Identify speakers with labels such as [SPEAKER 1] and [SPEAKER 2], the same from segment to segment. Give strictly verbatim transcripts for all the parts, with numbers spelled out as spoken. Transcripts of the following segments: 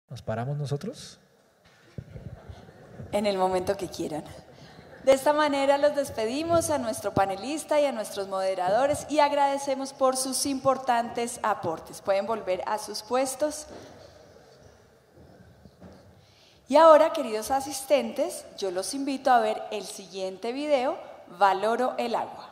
[SPEAKER 1] ¿Nos paramos nosotros?
[SPEAKER 2] En el momento que quieran. De esta manera los despedimos a nuestro panelista y a nuestros moderadores y agradecemos por sus importantes aportes. Pueden volver a sus puestos. Y ahora, queridos asistentes, yo los invito a ver el siguiente video, Valoro el agua.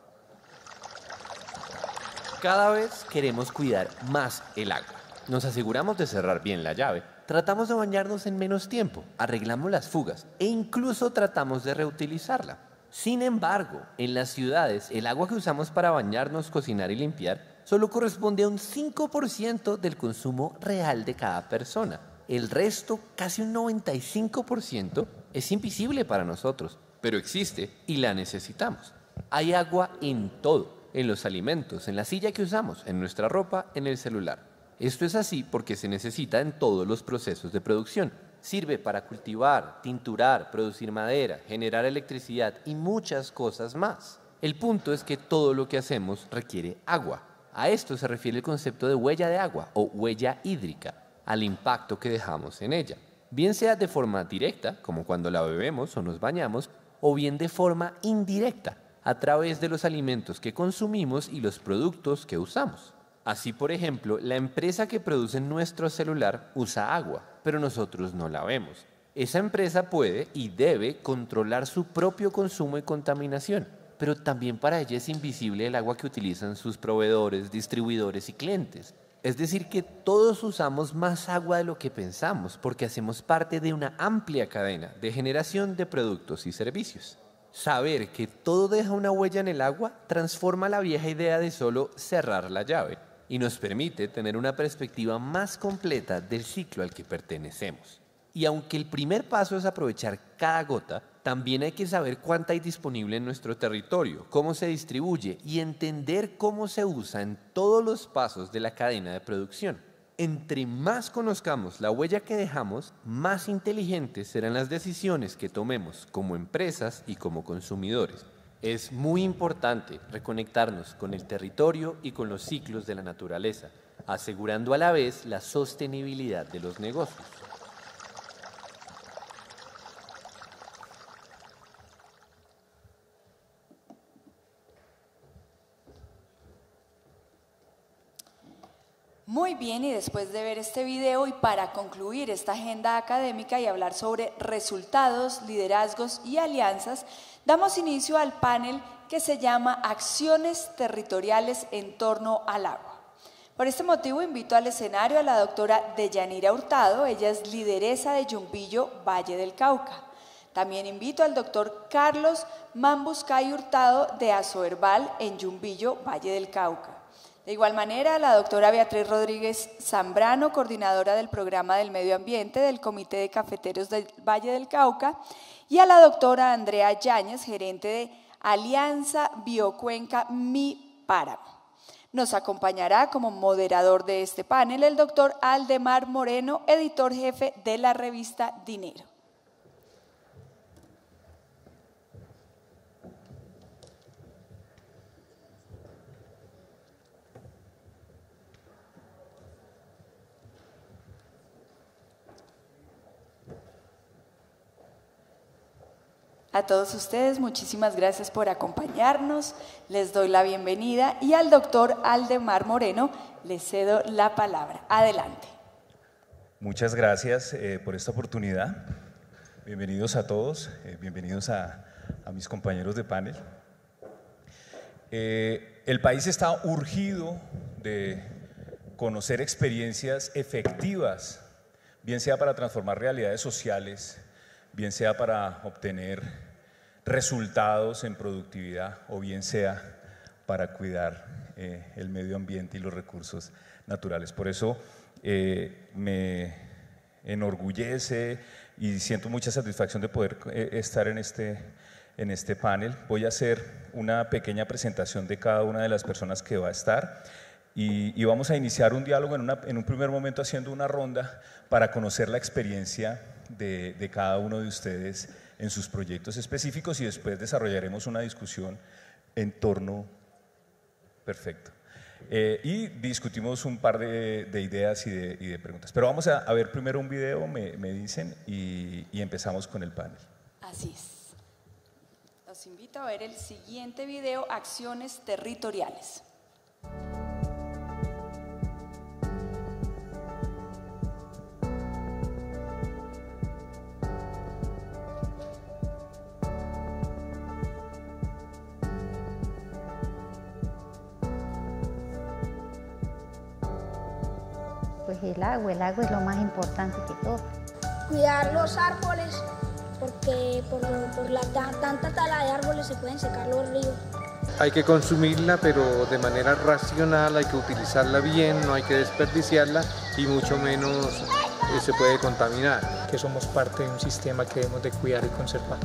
[SPEAKER 3] Cada vez queremos cuidar más el agua. Nos aseguramos de cerrar bien la llave, tratamos de bañarnos en menos tiempo, arreglamos las fugas e incluso tratamos de reutilizarla. Sin embargo, en las ciudades, el agua que usamos para bañarnos, cocinar y limpiar solo corresponde a un cinco por ciento del consumo real de cada persona. El resto, casi un noventa y cinco por ciento, es invisible para nosotros, pero existe y la necesitamos. Hay agua en todo, en los alimentos, en la silla que usamos, en nuestra ropa, en el celular. Esto es así porque se necesita en todos los procesos de producción. Sirve para cultivar, tinturar, producir madera, generar electricidad y muchas cosas más. El punto es que todo lo que hacemos requiere agua. A esto se refiere el concepto de huella de agua o huella hídrica, al impacto que dejamos en ella. Bien sea de forma directa, como cuando la bebemos o nos bañamos, o bien de forma indirecta, a través de los alimentos que consumimos y los productos que usamos. Así, por ejemplo, la empresa que produce nuestro celular usa agua, pero nosotros no la vemos. Esa empresa puede y debe controlar su propio consumo y contaminación, pero también para ella es invisible el agua que utilizan sus proveedores, distribuidores y clientes. Es decir, que todos usamos más agua de lo que pensamos, porque hacemos parte de una amplia cadena de generación de productos y servicios. Saber que todo deja una huella en el agua transforma la vieja idea de solo cerrar la llave y nos permite tener una perspectiva más completa del ciclo al que pertenecemos. Y aunque el primer paso es aprovechar cada gota, también hay que saber cuánta hay disponible en nuestro territorio, cómo se distribuye y entender cómo se usa en todos los pasos de la cadena de producción. Entre más conozcamos la huella que dejamos, más inteligentes serán las decisiones que tomemos como empresas y como consumidores. Es muy importante reconectarnos con el territorio y con los ciclos de la naturaleza, asegurando a la vez la sostenibilidad de los negocios.
[SPEAKER 2] Muy bien, y después de ver este video y para concluir esta agenda académica y hablar sobre resultados, liderazgos y alianzas, damos inicio al panel que se llama Acciones Territoriales en torno al agua. Por este motivo invito al escenario a la doctora Deyanira Hurtado, ella es lideresa de Yumbillo, Valle del Cauca. También invito al doctor Carlos Mambuscay Hurtado de Asoherbal en Yumbillo, Valle del Cauca. De igual manera, la doctora Beatriz Rodríguez Zambrano, coordinadora del Programa del Medio Ambiente del Comité de Cafeteros del Valle del Cauca, y a la doctora Andrea Yáñez, gerente de Alianza Biocuenca Mi Páramo. Nos acompañará como moderador de este panel el doctor Aldemar Moreno, editor jefe de la revista Dinero. A todos ustedes, muchísimas gracias por acompañarnos, les doy la bienvenida y al doctor Aldemar Moreno le cedo la palabra. Adelante.
[SPEAKER 4] Muchas gracias eh, por esta oportunidad. Bienvenidos a todos, eh, bienvenidos a, a mis compañeros de panel. Eh, el país está urgido de conocer experiencias efectivas, bien sea para transformar realidades sociales, bien sea para obtener resultados en productividad o bien sea para cuidar eh, el medio ambiente y los recursos naturales. Por eso eh, me enorgullece y siento mucha satisfacción de poder eh, estar en este, en este panel. Voy a hacer una pequeña presentación de cada una de las personas que va a estar y, y vamos a iniciar un diálogo en, una, en un primer momento haciendo una ronda para conocer la experiencia de, de cada uno de ustedes en sus proyectos específicos y después desarrollaremos una discusión en torno, perfecto, Eh, y discutimos un par de, de ideas y de, y de preguntas. Pero vamos a, a ver primero un video, me, me dicen, y, y empezamos con el panel.
[SPEAKER 2] Así es. Los invito a ver el siguiente video, Acciones Territoriales.
[SPEAKER 1] Pues el agua, el agua es lo más importante que todo.
[SPEAKER 5] Cuidar los árboles, porque por, por la tanta tala de árboles se pueden secar los ríos.
[SPEAKER 6] Hay que consumirla, pero de manera racional, hay que utilizarla bien, no hay que desperdiciarla y mucho menos eh, se puede contaminar.
[SPEAKER 7] Que somos parte de un sistema que debemos de cuidar y conservar.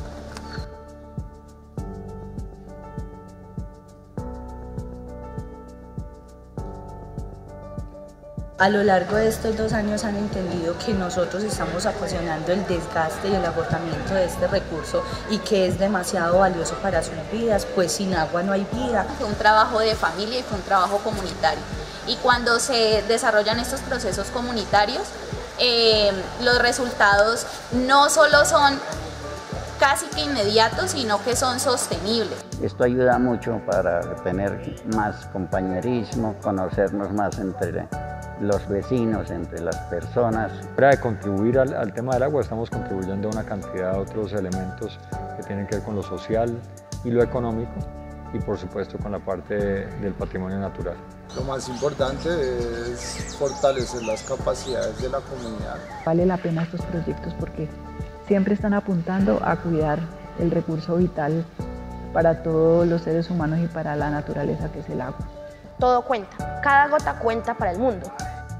[SPEAKER 8] A lo largo de estos dos años han entendido que nosotros estamos ocasionando el desgaste y el agotamiento de este recurso y que es demasiado valioso para sus vidas, pues sin agua no hay vida.
[SPEAKER 9] Fue un trabajo de familia y fue un trabajo comunitario. Y cuando se desarrollan estos procesos comunitarios, eh, los resultados no solo son casi que inmediatos, sino que son sostenibles.
[SPEAKER 10] Esto ayuda mucho para tener más compañerismo, conocernos más entre los vecinos, entre las personas.
[SPEAKER 11] Para contribuir al, al tema del agua estamos contribuyendo a una cantidad de otros elementos que tienen que ver con lo social y lo económico y por supuesto con la parte de, del patrimonio natural.
[SPEAKER 12] Lo más importante es fortalecer las capacidades de la comunidad.
[SPEAKER 13] Vale la pena estos proyectos porque siempre están apuntando a cuidar el recurso vital para todos los seres humanos y para la naturaleza, que es el agua.
[SPEAKER 14] Todo cuenta, cada gota cuenta para el mundo.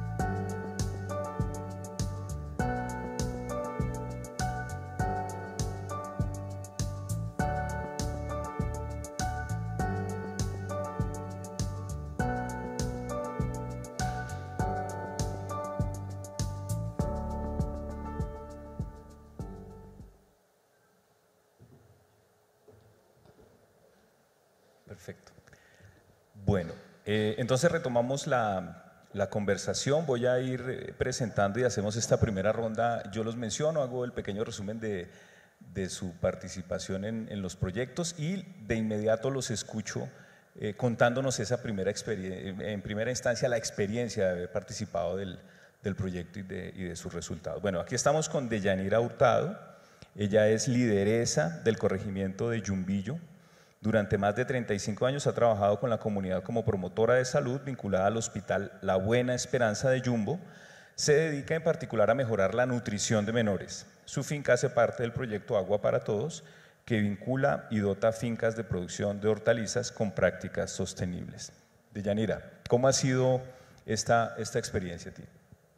[SPEAKER 4] Perfecto. Bueno, eh, entonces retomamos la, la conversación. Voy a ir presentando y hacemos esta primera ronda. Yo los menciono, hago el pequeño resumen de, de su participación en, en los proyectos y de inmediato los escucho eh, contándonos esa primera experiencia, en primera instancia la experiencia de haber participado del, del proyecto y de, y de sus resultados. Bueno, aquí estamos con Deyanira Hurtado. Ella es lideresa del corregimiento de Yumbillo. Durante más de treinta y cinco años ha trabajado con la comunidad como promotora de salud vinculada al Hospital La Buena Esperanza de Yumbo. Se dedica en particular a mejorar la nutrición de menores. Su finca hace parte del proyecto Agua para Todos, que vincula y dota fincas de producción de hortalizas con prácticas sostenibles. Deyanira, ¿cómo ha sido esta, esta experiencia a ti?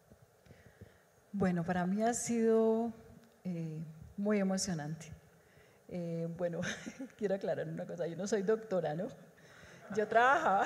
[SPEAKER 15] Bueno, para mí ha sido eh, muy emocionante. Eh, bueno, quiero aclarar una cosa, yo no soy doctora, ¿no? Yo trabajaba,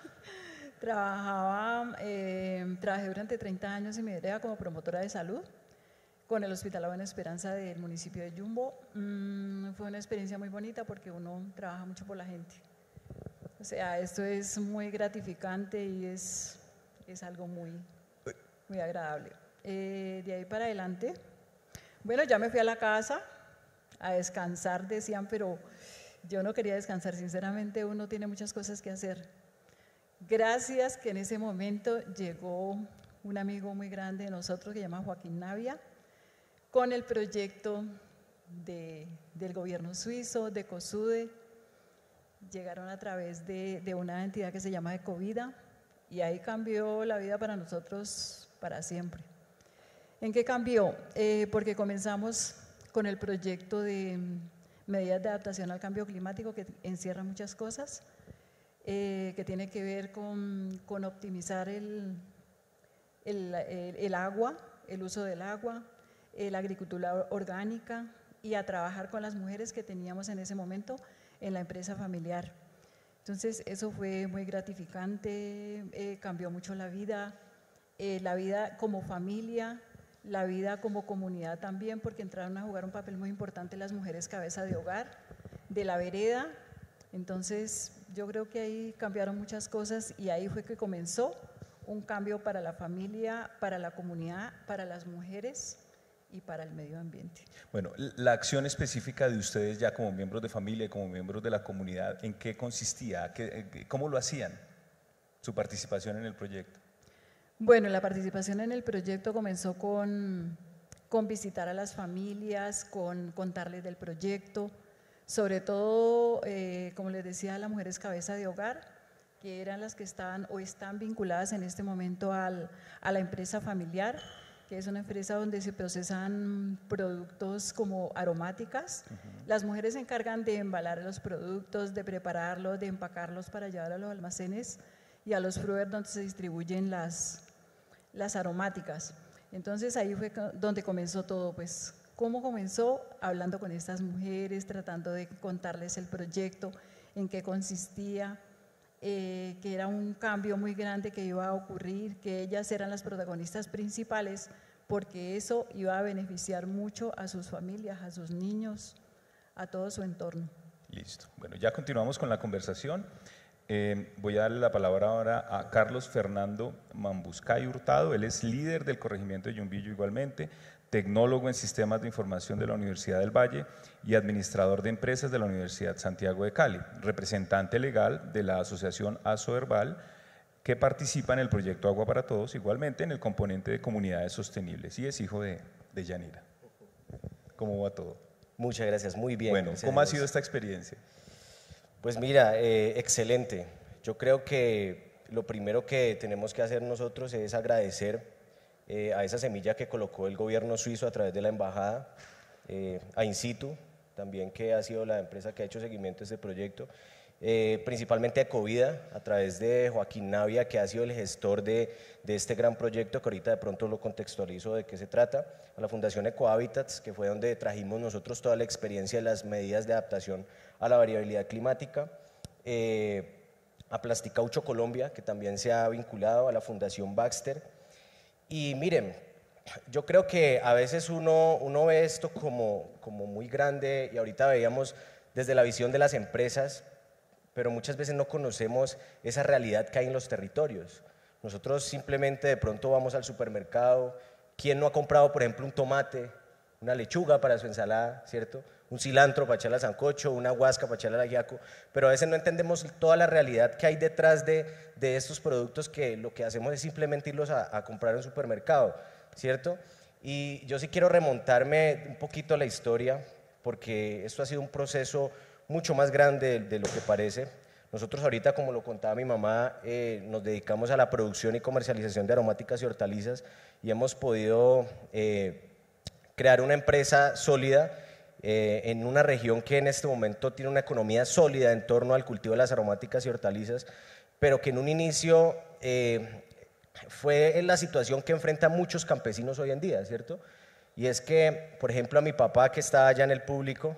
[SPEAKER 15] trabajaba, eh, trabajé durante treinta años en mi vida como promotora de salud con el Hospital La Buena Esperanza del municipio de Yumbo. Mm, fue una experiencia muy bonita porque uno trabaja mucho por la gente. O sea, esto es muy gratificante y es, es algo muy, muy agradable. Eh, de ahí para adelante, bueno, ya me fui a la casa a descansar, decían, pero yo no quería descansar, sinceramente uno tiene muchas cosas que hacer. Gracias que en ese momento llegó un amigo muy grande de nosotros que se llama Joaquín Navia, con el proyecto de, del gobierno suizo, de COSUDE. Llegaron a través de, de una entidad que se llama Ecovida y ahí cambió la vida para nosotros para siempre. ¿En qué cambió? Eh, porque comenzamos con el proyecto de medidas de adaptación al cambio climático que encierra muchas cosas, eh, que tiene que ver con, con optimizar el, el, el, el agua, el uso del agua, eh, la agricultura orgánica y a trabajar con las mujeres que teníamos en ese momento en la empresa familiar. Entonces eso fue muy gratificante, eh, cambió mucho la vida, eh, la vida como familia, la vida como comunidad también, porque entraron a jugar un papel muy importante las mujeres cabeza de hogar, de la vereda, Entonces, yo creo que ahí cambiaron muchas cosas y ahí fue que comenzó un cambio para la familia, para la comunidad, para las mujeres y para el medio ambiente.
[SPEAKER 4] Bueno, la acción específica de ustedes ya como miembros de familia y como miembros de la comunidad, ¿en qué consistía? ¿Qué, ¿Cómo lo hacían? Su participación en el proyecto.
[SPEAKER 15] Bueno, la participación en el proyecto comenzó con, con visitar a las familias, con contarles del proyecto, sobre todo, eh, como les decía, las mujeres cabeza de hogar, que eran las que estaban o están vinculadas en este momento al, a la empresa familiar, que es una empresa donde se procesan productos como aromáticas. Uh-huh. Las mujeres se encargan de embalar los productos, de prepararlos, de empacarlos para llevar a los almacenes y a los fruers donde se distribuyen las, las aromáticas. Entonces ahí fue donde comenzó todo, pues, ¿cómo comenzó? Hablando con estas mujeres, tratando de contarles el proyecto, en qué consistía, eh, que era un cambio muy grande que iba a ocurrir, que ellas eran las protagonistas principales, porque eso iba a beneficiar mucho a sus familias, a sus niños, a todo su entorno.
[SPEAKER 4] Listo. Bueno, ya continuamos con la conversación. Eh, voy a darle la palabra ahora a Carlos Fernando Mambuscay Hurtado. Él es líder del corregimiento de Yumbillo igualmente, tecnólogo en sistemas de información de la Universidad del Valle y administrador de empresas de la Universidad Santiago de Cali, representante legal de la asociación Asoherbal, que participa en el proyecto Agua para Todos, igualmente en el componente de comunidades sostenibles, y es hijo de, de Yanira. ¿Cómo va todo?
[SPEAKER 16] Muchas gracias, muy bien.
[SPEAKER 4] Bueno, ¿cómo ha sido esta experiencia?
[SPEAKER 16] Pues mira, eh, excelente. Yo creo que lo primero que tenemos que hacer nosotros es agradecer eh, a esa semilla que colocó el gobierno suizo a través de la embajada, eh, a InSitu, también que ha sido la empresa que ha hecho seguimiento a este proyecto, eh, principalmente a Ecovida, a través de Joaquín Navia, que ha sido el gestor de, de este gran proyecto, que ahorita de pronto lo contextualizo de qué se trata, a la Fundación Ecohabitats, que fue donde trajimos nosotros toda la experiencia de las medidas de adaptación a la variabilidad climática, eh, a Plasticaucho Colombia, que también se ha vinculado, a la Fundación Baxter. Y miren, yo creo que a veces uno, uno ve esto como, como muy grande, y ahorita veíamos desde la visión de las empresas, pero muchas veces no conocemos esa realidad que hay en los territorios. Nosotros simplemente de pronto vamos al supermercado, ¿quién no ha comprado, por ejemplo, un tomate, una lechuga para su ensalada, ¿cierto? Un cilantro para echarle al sancocho, una guasca para echarle al ajiaco, pero a veces no entendemos toda la realidad que hay detrás de, de estos productos, que lo que hacemos es simplemente irlos a, a comprar en un supermercado, ¿cierto? Y yo sí quiero remontarme un poquito a la historia, porque esto ha sido un proceso mucho más grande de, de lo que parece. Nosotros ahorita, como lo contaba mi mamá, eh, nos dedicamos a la producción y comercialización de aromáticas y hortalizas, y hemos podido eh, crear una empresa sólida eh, en una región que en este momento tiene una economía sólida en torno al cultivo de las aromáticas y hortalizas, pero que en un inicio eh, fue en la situación que enfrentan muchos campesinos hoy en día, ¿cierto? Y es que, por ejemplo, a mi papá, que está allá en el público,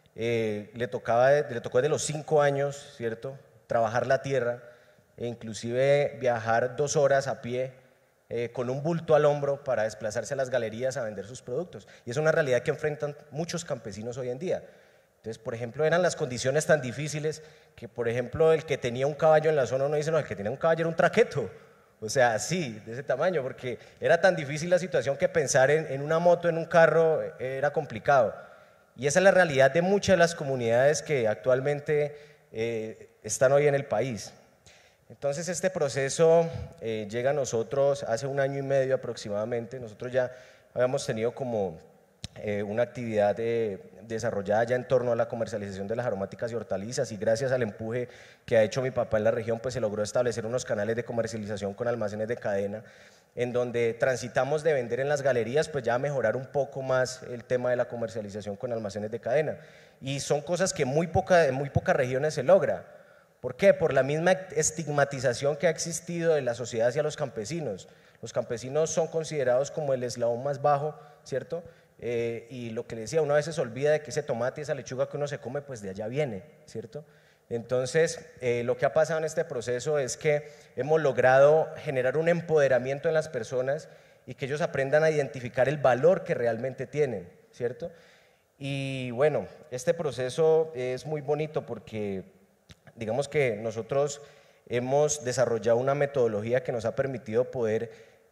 [SPEAKER 16] eh, le, tocaba, le tocó desde los cinco años, ¿cierto?, trabajar la tierra, e inclusive viajar dos horas a pie eh, con un bulto al hombro para desplazarse a las galerías a vender sus productos. Y es una realidad que enfrentan muchos campesinos hoy en día. Entonces, por ejemplo, eran las condiciones tan difíciles que, por ejemplo, el que tenía un caballo en la zona, uno dice, no, el que tenía un caballo era un traqueto. O sea, así, de ese tamaño, porque era tan difícil la situación que pensar en, en una moto, en un carro, era complicado. Y esa es la realidad de muchas de las comunidades que actualmente eh, están hoy en el país. Entonces, este proceso eh, llega a nosotros hace un año y medio aproximadamente. Nosotros ya habíamos tenido como eh, una actividad eh, desarrollada ya en torno a la comercialización de las aromáticas y hortalizas, y gracias al empuje que ha hecho mi papá en la región, pues se logró establecer unos canales de comercialización con almacenes de cadena, en donde transitamos de vender en las galerías, pues ya a mejorar un poco más el tema de la comercialización con almacenes de cadena. Y son cosas que muy poca, en muy pocas regiones se logra. ¿Por qué? Por la misma estigmatización que ha existido de la sociedad hacia los campesinos. Los campesinos son considerados como el eslabón más bajo, ¿cierto? Eh, y lo que le decía, uno a veces olvida de que ese tomate, esa lechuga que uno se come, pues de allá viene, ¿cierto? Entonces, eh, lo que ha pasado en este proceso es que hemos logrado generar un empoderamiento en las personas y que ellos aprendan a identificar el valor que realmente tienen, ¿cierto? Y bueno, este proceso es muy bonito porque Digamos que nosotros hemos desarrollado una metodología que nos ha permitido poder,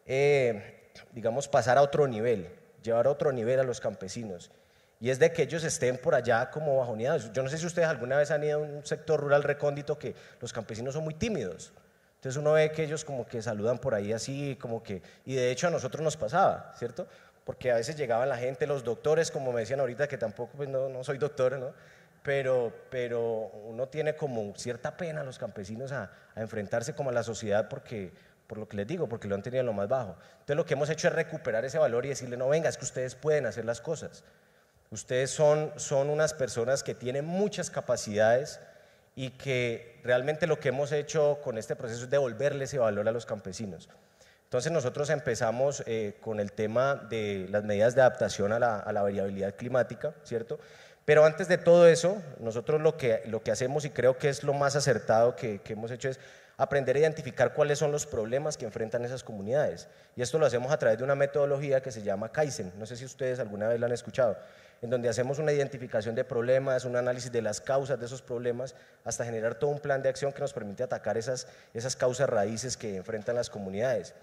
[SPEAKER 16] eh, digamos, pasar a otro nivel, llevar a otro nivel a los campesinos. Y es de que ellos estén por allá como bajoneados. Yo no sé si ustedes alguna vez han ido a un sector rural recóndito que los campesinos son muy tímidos. Entonces uno ve que ellos como que saludan por ahí así, como que… Y de hecho a nosotros nos pasaba, ¿cierto? Porque a veces llegaban la gente, los doctores, como me decían ahorita, que tampoco, pues no, no soy doctor, ¿no? Pero, pero uno tiene como cierta pena a los campesinos a, a enfrentarse como a la sociedad porque… por lo que les digo, porque lo han tenido en lo más bajo. Entonces lo que hemos hecho es recuperar ese valor y decirle, no, venga, es que ustedes pueden hacer las cosas. Ustedes son, son unas personas que tienen muchas capacidades y que realmente lo que hemos hecho con este proceso es devolverle ese valor a los campesinos. Entonces nosotros empezamos eh, con el tema de las medidas de adaptación a la, a la variabilidad climática, ¿cierto? Pero antes de todo eso, nosotros lo que, lo que hacemos, y creo que es lo más acertado que, que hemos hecho, es aprender a identificar cuáles son los problemas que enfrentan esas comunidades. Y esto lo hacemos a través de una metodología que se llama Kaizen, no sé si ustedes alguna vez la han escuchado, en donde hacemos una identificación de problemas, un análisis de las causas de esos problemas, hasta generar todo un plan de acción que nos permite atacar esas, esas causas raíces que enfrentan las comunidades.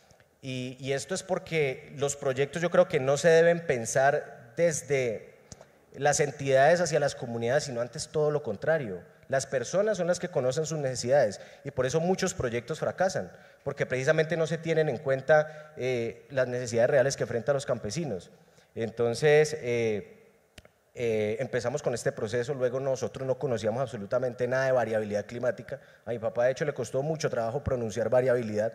[SPEAKER 16] Y, y esto es porque los proyectos yo creo que no se deben pensar desde las entidades hacia las comunidades, sino antes todo lo contrario. Las personas son las que conocen sus necesidades y por eso muchos proyectos fracasan, porque precisamente no se tienen en cuenta eh, las necesidades reales que enfrentan los campesinos. Entonces, eh, eh, empezamos con este proceso, luego nosotros no conocíamos absolutamente nada de variabilidad climática. A mi papá de hecho le costó mucho trabajo pronunciar variabilidad.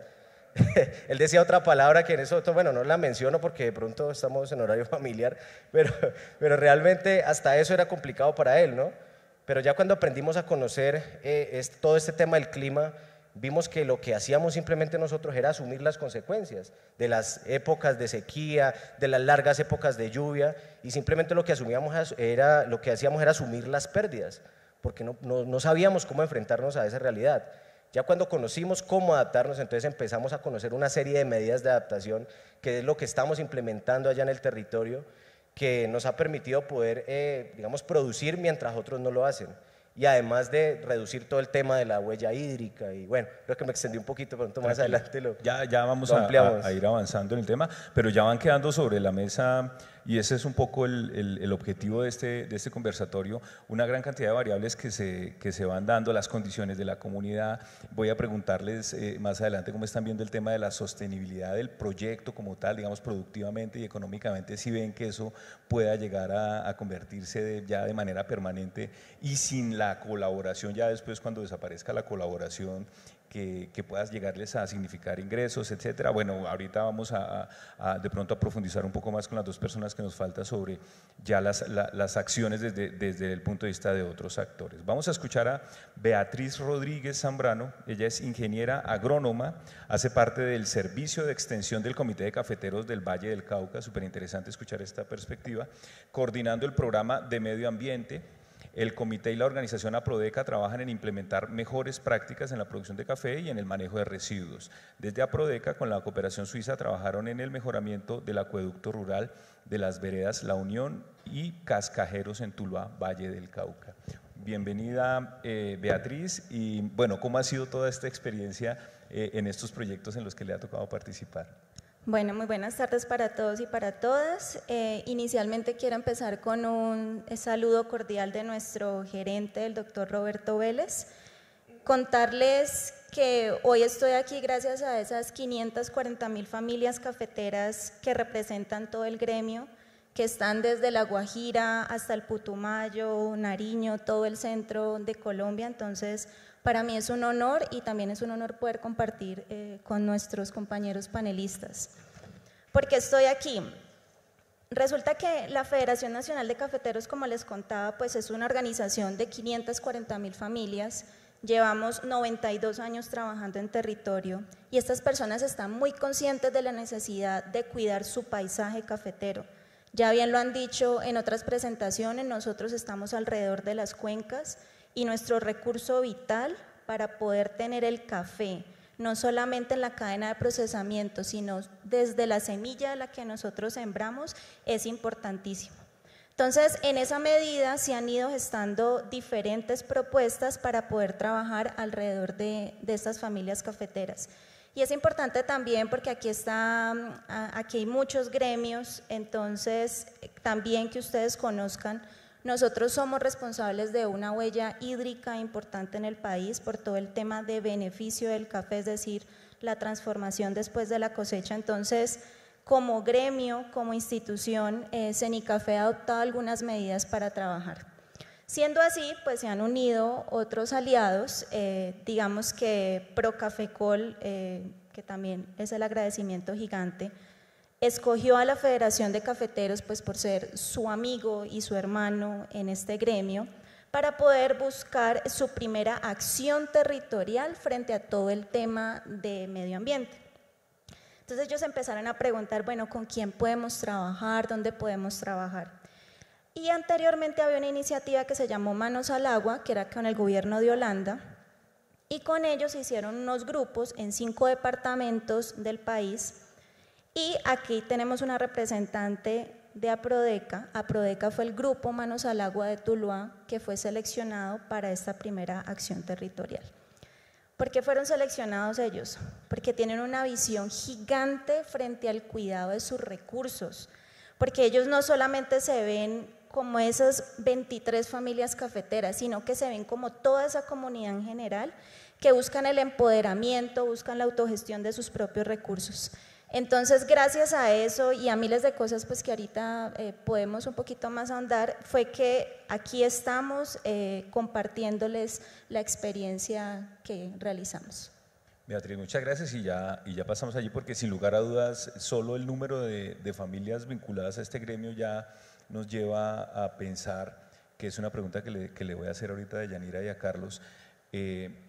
[SPEAKER 16] Él decía otra palabra que en eso, bueno, no la menciono porque de pronto estamos en horario familiar, pero, pero realmente hasta eso era complicado para él, ¿no? Pero ya cuando aprendimos a conocer eh, es, todo este tema del clima, vimos que lo que hacíamos simplemente nosotros era asumir las consecuencias de las épocas de sequía, de las largas épocas de lluvia, y simplemente lo que, asumíamos era, lo que hacíamos era asumir las pérdidas, porque no, no, no sabíamos cómo enfrentarnos a esa realidad. Ya cuando conocimos cómo adaptarnos, entonces empezamos a conocer una serie de medidas de adaptación, que es lo que estamos implementando allá en el territorio, que nos ha permitido poder, eh, digamos, producir mientras otros no lo hacen. Y además de reducir todo el tema de la huella hídrica, y bueno, creo que me extendí un poquito, pronto más
[SPEAKER 4] Tranquilo.
[SPEAKER 16] adelante lo
[SPEAKER 4] Ya, ya vamos
[SPEAKER 16] lo
[SPEAKER 4] a,
[SPEAKER 16] ampliamos.
[SPEAKER 4] a, a ir avanzando en el tema, pero ya van quedando sobre la mesa, y ese es un poco el, el, el objetivo de este, de este conversatorio, una gran cantidad de variables que se, que se van dando, las condiciones de la comunidad. Voy a preguntarles eh, más adelante cómo están viendo el tema de la sostenibilidad del proyecto como tal, digamos productivamente y económicamente, si ven que eso pueda llegar a, a convertirse de, ya de manera permanente y sin la colaboración, ya después cuando desaparezca la colaboración, que, que puedas llegarles a significar ingresos, etcétera. Bueno, ahorita vamos a, a, a de pronto a profundizar un poco más con las dos personas que nos falta sobre ya las, la, las acciones desde, desde el punto de vista de otros actores. Vamos a escuchar a Beatriz Rodríguez Zambrano, ella es ingeniera agrónoma, hace parte del servicio de extensión del Comité de Cafeteros del Valle del Cauca, súper interesante escuchar esta perspectiva, coordinando el programa de medio ambiente. El comité y la organización APRODECA trabajan en implementar mejores prácticas en la producción de café y en el manejo de residuos. Desde APRODECA, con la cooperación suiza, trabajaron en el mejoramiento del acueducto rural de las veredas La Unión y Cascajeros en Tuluá, Valle del Cauca. Bienvenida, eh, Beatriz, y bueno, ¿cómo ha sido toda esta experiencia eh, en estos proyectos en los que le ha tocado participar?
[SPEAKER 17] Bueno, muy buenas tardes para todos y para todas. Eh, inicialmente quiero empezar con un saludo cordial de nuestro gerente, el doctor Roberto Vélez. Contarles que hoy estoy aquí gracias a esas quinientas cuarenta mil familias cafeteras que representan todo el gremio, que están desde La Guajira hasta el Putumayo, Nariño, todo el centro de Colombia. Entonces, para mí es un honor y también es un honor poder compartir eh, con nuestros compañeros panelistas. ¿Por qué estoy aquí? Resulta que la Federación Nacional de Cafeteros, como les contaba, pues es una organización de quinientas cuarenta mil familias. Llevamos noventa y dos años trabajando en territorio y estas personas están muy conscientes de la necesidad de cuidar su paisaje cafetero. Ya bien lo han dicho en otras presentaciones, nosotros estamos alrededor de las cuencas y nuestro recurso vital para poder tener el café, no solamente en la cadena de procesamiento, sino desde la semilla de la que nosotros sembramos, es importantísimo. Entonces, en esa medida se han ido gestando diferentes propuestas para poder trabajar alrededor de, de estas familias cafeteras. Y es importante también porque aquí, está, aquí hay muchos gremios, entonces también que ustedes conozcan, nosotros somos responsables de una huella hídrica importante en el país por todo el tema de beneficio del café, es decir, la transformación después de la cosecha. Entonces, como gremio, como institución, eh, Cenicafé ha adoptado algunas medidas para trabajar. Siendo así, pues se han unido otros aliados, eh, digamos que Procafecol, eh, que también es el agradecimiento gigante, escogió a la Federación de Cafeteros pues por ser su amigo y su hermano en este gremio, para poder buscar su primera acción territorial frente a todo el tema de medio ambiente. Entonces ellos empezaron a preguntar, bueno, ¿con quién podemos trabajar? ¿Dónde podemos trabajar? Y anteriormente había una iniciativa que se llamó Manos al Agua, que era con el gobierno de Holanda, y con ellos se hicieron unos grupos en cinco departamentos del país, y aquí tenemos una representante de Aprodeca. Aprodeca fue el grupo Manos al Agua de Tuluá que fue seleccionado para esta primera acción territorial. ¿Por qué fueron seleccionados ellos? Porque tienen una visión gigante frente al cuidado de sus recursos, porque ellos no solamente se ven como esas veintitrés familias cafeteras, sino que se ven como toda esa comunidad en general que buscan el empoderamiento, buscan la autogestión de sus propios recursos. Entonces, gracias a eso y a miles de cosas pues, que ahorita eh, podemos un poquito más ahondar, fue que aquí estamos eh, compartiéndoles la experiencia que realizamos.
[SPEAKER 4] Beatriz, muchas gracias y ya, y ya pasamos allí porque sin lugar a dudas solo el número de, de familias vinculadas a este gremio ya nos lleva a pensar, que es una pregunta que le, que le voy a hacer ahorita a Yanira y a Carlos, eh,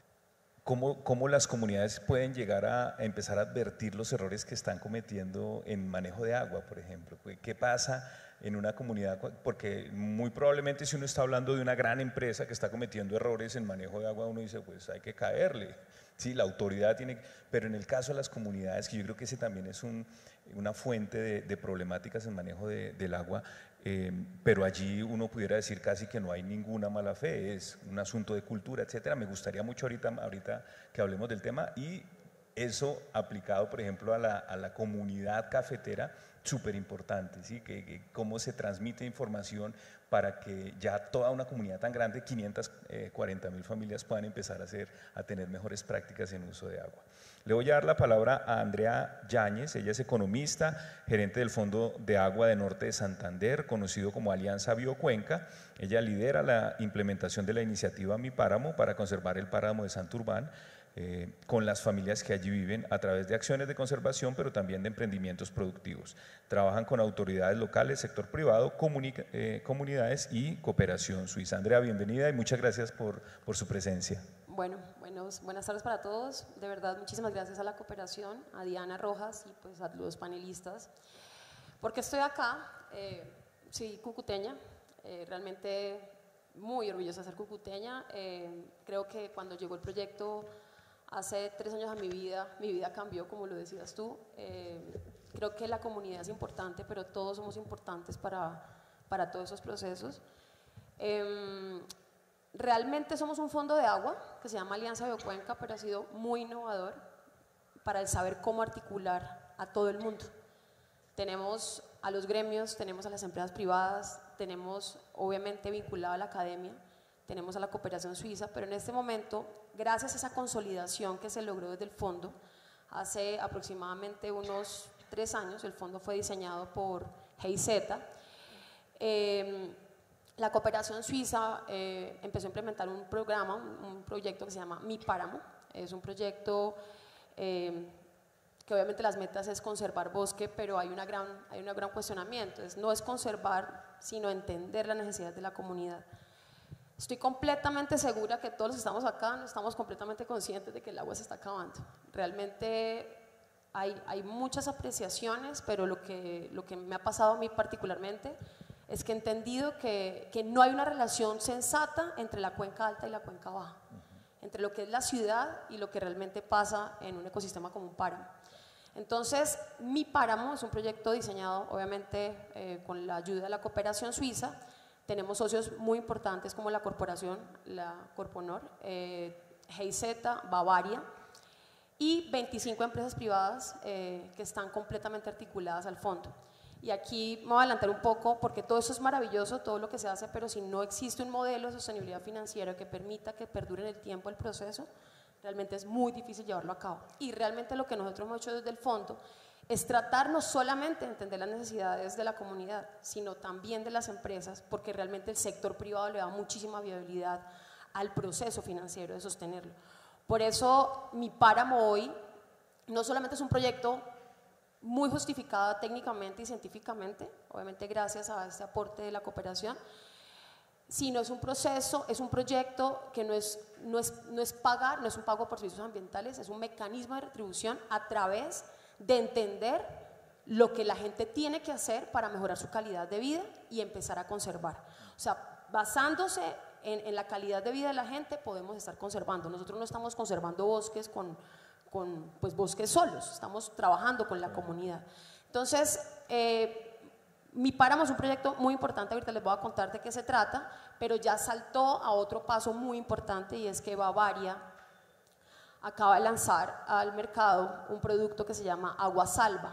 [SPEAKER 4] ¿Cómo, ¿Cómo las comunidades pueden llegar a, a empezar a advertir los errores que están cometiendo en manejo de agua, por ejemplo? ¿Qué pasa en una comunidad? Porque muy probablemente si uno está hablando de una gran empresa que está cometiendo errores en manejo de agua, uno dice, pues hay que caerle. Sí, la autoridad tiene, pero en el caso de las comunidades, que yo creo que ese también es un, una fuente de, de problemáticas en manejo de, del agua, eh, pero allí uno pudiera decir casi que no hay ninguna mala fe, es un asunto de cultura, etcétera. Me gustaría mucho ahorita, ahorita que hablemos del tema y eso aplicado, por ejemplo, a la, a la comunidad cafetera, súper importante, ¿sí? Que, que cómo se transmite información para que ya toda una comunidad tan grande, quinientas cuarenta mil familias, puedan empezar a, hacer, a tener mejores prácticas en uso de agua. Le voy a dar la palabra a Andrea Yáñez, ella es economista, gerente del Fondo de Agua de Norte de Santander, conocido como Alianza Biocuenca. Ella lidera la implementación de la iniciativa Mi Páramo para conservar el páramo de Santurbán, Eh, con las familias que allí viven a través de acciones de conservación, pero también de emprendimientos productivos. Trabajan con autoridades locales, sector privado, eh, comunidades y cooperación suiza. Andrea, bienvenida y muchas gracias por, por su presencia.
[SPEAKER 18] Bueno, buenos, buenas tardes para todos. De verdad, muchísimas gracias a la cooperación, a Diana Rojas y pues a los panelistas. ¿Por qué estoy acá? Eh, soy cucuteña, eh, realmente muy orgullosa de ser cucuteña. Eh, creo que cuando llegó el proyecto hace tres años a mi vida, mi vida cambió, como lo decías tú. Eh, creo que la comunidad es importante, pero todos somos importantes para, para todos esos procesos. Eh, realmente somos un fondo de agua que se llama Alianza Biocuenca, pero ha sido muy innovador para el saber cómo articular a todo el mundo. Tenemos a los gremios, tenemos a las empresas privadas, tenemos obviamente vinculado a la academia, tenemos a la cooperación suiza, pero en este momento, gracias a esa consolidación que se logró desde el fondo, hace aproximadamente unos tres años, el fondo fue diseñado por G I Z, eh, la cooperación suiza eh, empezó a implementar un programa, un, un proyecto que se llama Mi Páramo. Es un proyecto eh, que obviamente las metas es conservar bosque, pero hay, una gran, hay un gran cuestionamiento, es, no es conservar, sino entender las necesidades de la comunidad. Estoy completamente segura que todos los que estamos acá no estamos completamente conscientes de que el agua se está acabando. Realmente hay, hay muchas apreciaciones, pero lo que, lo que me ha pasado a mí particularmente es que he entendido que, que no hay una relación sensata entre la cuenca alta y la cuenca baja, entre lo que es la ciudad y lo que realmente pasa en un ecosistema como un páramo. Entonces, Mi Páramo es un proyecto diseñado, obviamente, eh, con la ayuda de la cooperación suiza. Tenemos socios muy importantes como la corporación, la Corponor, eh, G I Z, Bavaria, y veinticinco empresas privadas eh, que están completamente articuladas al fondo. Y aquí me voy a adelantar un poco porque todo eso es maravilloso, todo lo que se hace, pero si no existe un modelo de sostenibilidad financiera que permita que perdure en el tiempo el proceso, realmente es muy difícil llevarlo a cabo. Y realmente lo que nosotros hemos hecho desde el fondo es tratar no solamente de entender las necesidades de la comunidad, sino también de las empresas, porque realmente el sector privado le da muchísima viabilidad al proceso financiero de sostenerlo. Por eso Mi Páramo hoy no solamente es un proyecto muy justificado técnicamente y científicamente, obviamente gracias a este aporte de la cooperación, sino es un proceso, es un proyecto que no es, no es, no es pagar, no es un pago por servicios ambientales, es un mecanismo de retribución a través de entender lo que la gente tiene que hacer para mejorar su calidad de vida y empezar a conservar. O sea, basándose en, en la calidad de vida de la gente, podemos estar conservando. Nosotros no estamos conservando bosques con, con pues, bosques solos, estamos trabajando con la comunidad. Entonces, eh, Mi Páramo es un proyecto muy importante, ahorita les voy a contar de qué se trata, pero ya saltó a otro paso muy importante y es que Bavaria acaba de lanzar al mercado un producto que se llama Agua Salva.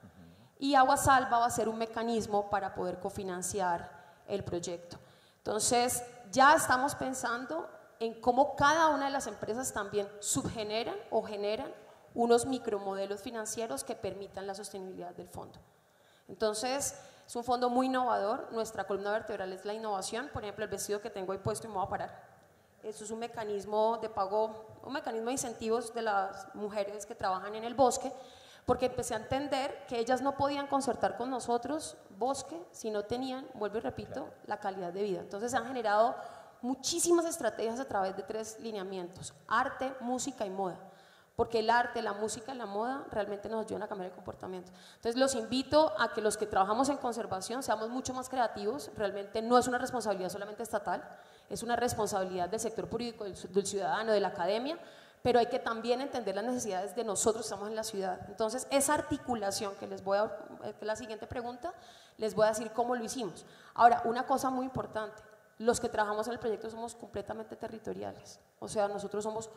[SPEAKER 18] Y Agua Salva va a ser un mecanismo para poder cofinanciar el proyecto. Entonces, ya estamos pensando en cómo cada una de las empresas también subgeneran o generan unos micromodelos financieros que permitan la sostenibilidad del fondo. Entonces, es un fondo muy innovador, nuestra columna vertebral es la innovación, por ejemplo, el vestido que tengo ahí puesto y me voy a parar. Eso es un mecanismo de pago, un mecanismo de incentivos de las mujeres que trabajan en el bosque, porque empecé a entender que ellas no podían concertar con nosotros bosque si no tenían, vuelvo y repito, la calidad de vida. Entonces se han generado muchísimas estrategias a través de tres lineamientos: arte, música y moda. Porque el arte, la música y la moda realmente nos ayudan a cambiar el comportamiento. Entonces los invito a que los que trabajamos en conservación seamos mucho más creativos. Realmente no es una responsabilidad solamente estatal, es una responsabilidad del sector público, del, del ciudadano, de la academia, pero hay que también entender las necesidades de nosotros que estamos en la ciudad. Entonces esa articulación que les voy a, que es la siguiente pregunta, les voy a decir cómo lo hicimos. Ahora, una cosa muy importante, los que trabajamos en el proyecto somos completamente territoriales, o sea, nosotros somos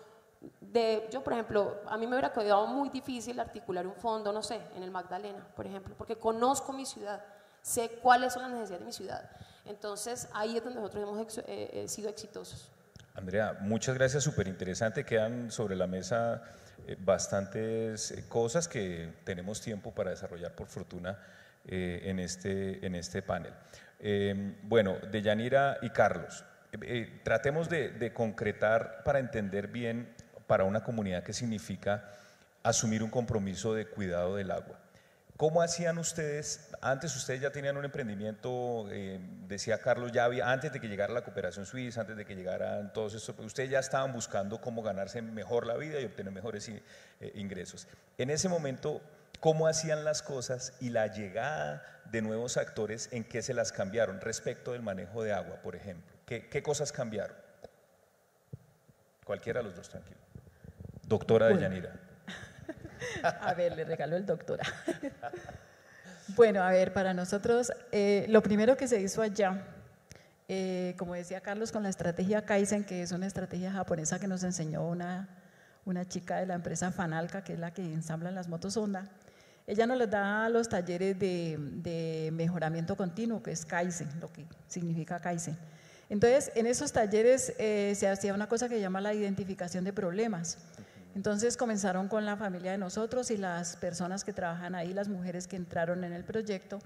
[SPEAKER 18] de, yo por ejemplo, a mí me hubiera quedado muy difícil articular un fondo, no sé, en el Magdalena, por ejemplo, porque conozco mi ciudad, sé cuáles son las necesidades de mi ciudad. Entonces ahí es donde nosotros hemos eh, sido exitosos.
[SPEAKER 4] Andrea, muchas gracias, súper interesante. Quedan sobre la mesa eh, bastantes eh, cosas que tenemos tiempo para desarrollar, por fortuna, eh, en, este, en este panel. Eh, bueno, Deyanira y Carlos, eh, eh, tratemos de, de concretar para entender bien para una comunidad qué significa asumir un compromiso de cuidado del agua. ¿Cómo hacían ustedes? Antes ustedes ya tenían un emprendimiento, eh, decía Carlos, ya había, antes de que llegara la cooperación suiza, antes de que llegaran todos estos, ustedes ya estaban buscando cómo ganarse mejor la vida y obtener mejores eh, ingresos. En ese momento, ¿cómo hacían las cosas y la llegada de nuevos actores, en qué se las cambiaron respecto del manejo de agua, por ejemplo? ¿Qué, qué cosas cambiaron? Cualquiera de los dos, tranquilo. Doctora
[SPEAKER 15] Bueno.
[SPEAKER 4] Deyanira.
[SPEAKER 15] A ver, le regalo el doctora. Bueno, a ver, para nosotros, eh, lo primero que se hizo allá, eh, como decía Carlos, con la estrategia Kaizen, que es una estrategia japonesa que nos enseñó una, una chica de la empresa Fanalca, que es la que ensambla las motos Honda. Ella nos les da los talleres de, de mejoramiento continuo, que es Kaizen, lo que significa Kaizen. Entonces, en esos talleres eh, se hacía una cosa que se llama la identificación de problemas. Entonces comenzaron con la familia de nosotros y las personas que trabajan ahí, las mujeres que entraron en el proyecto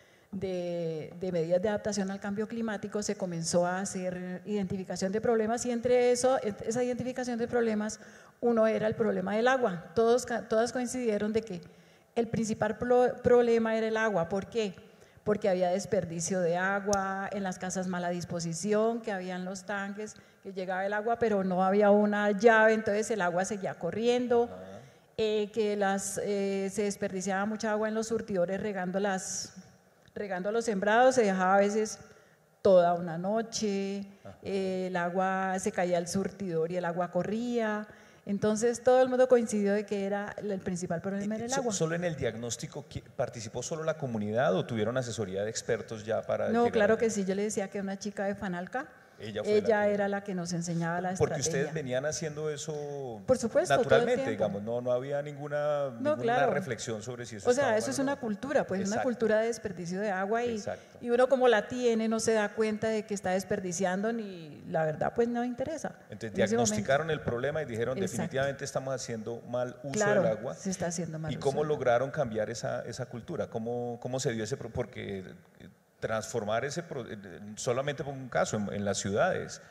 [SPEAKER 15] de, de medidas de adaptación al cambio climático. Se comenzó a hacer identificación de problemas y entre eso, esa identificación de problemas, uno era el problema del agua. Todos, todas coincidieron de que el principal pro, problema era el agua. ¿Por qué? Porque había desperdicio de agua, en las casas mala disposición, que habían los tanques, que llegaba el agua pero no había una llave, entonces el agua seguía corriendo, eh, que las, eh, se desperdiciaba mucha agua en los surtidores regando, las, regando los sembrados, se dejaba a veces toda una noche, eh, el agua se caía al surtidor y el agua corría. Entonces todo el mundo coincidió de que era el principal problema era el agua.
[SPEAKER 4] ¿Solo en el diagnóstico participó solo la comunidad o tuvieron asesoría de expertos ya para...?
[SPEAKER 15] No, claro que sí, yo le decía que una chica de Fanalca, ella, fue ella la que... era la que nos enseñaba la
[SPEAKER 4] Porque
[SPEAKER 15] estrategia.
[SPEAKER 4] Ustedes venían haciendo eso
[SPEAKER 15] Por supuesto,
[SPEAKER 4] naturalmente, digamos, no, no había ninguna,
[SPEAKER 15] no,
[SPEAKER 4] ninguna
[SPEAKER 15] claro.
[SPEAKER 4] reflexión sobre si eso
[SPEAKER 15] O sea,
[SPEAKER 4] estaba
[SPEAKER 15] eso
[SPEAKER 4] mal
[SPEAKER 15] es
[SPEAKER 4] o no.
[SPEAKER 15] una cultura, pues
[SPEAKER 4] Exacto.
[SPEAKER 15] una cultura de desperdicio de agua y, y uno como la tiene no se da cuenta de que está desperdiciando ni la verdad pues no interesa.
[SPEAKER 4] Entonces diagnosticaron el problema y dijeron
[SPEAKER 15] Exacto.
[SPEAKER 4] definitivamente estamos haciendo mal uso
[SPEAKER 15] claro,
[SPEAKER 4] del agua.
[SPEAKER 15] Se está haciendo mal
[SPEAKER 4] ¿Y
[SPEAKER 15] uso
[SPEAKER 4] cómo
[SPEAKER 15] del
[SPEAKER 4] lograron agua. cambiar esa, esa cultura? ¿Cómo, ¿Cómo se dio ese...? Porque transformar ese... Solamente por un caso, en, en las ciudades...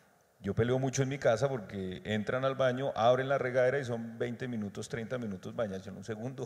[SPEAKER 4] Yo peleo mucho en mi casa porque entran al baño, abren la regadera y son veinte minutos, treinta minutos bañarse en un segundo.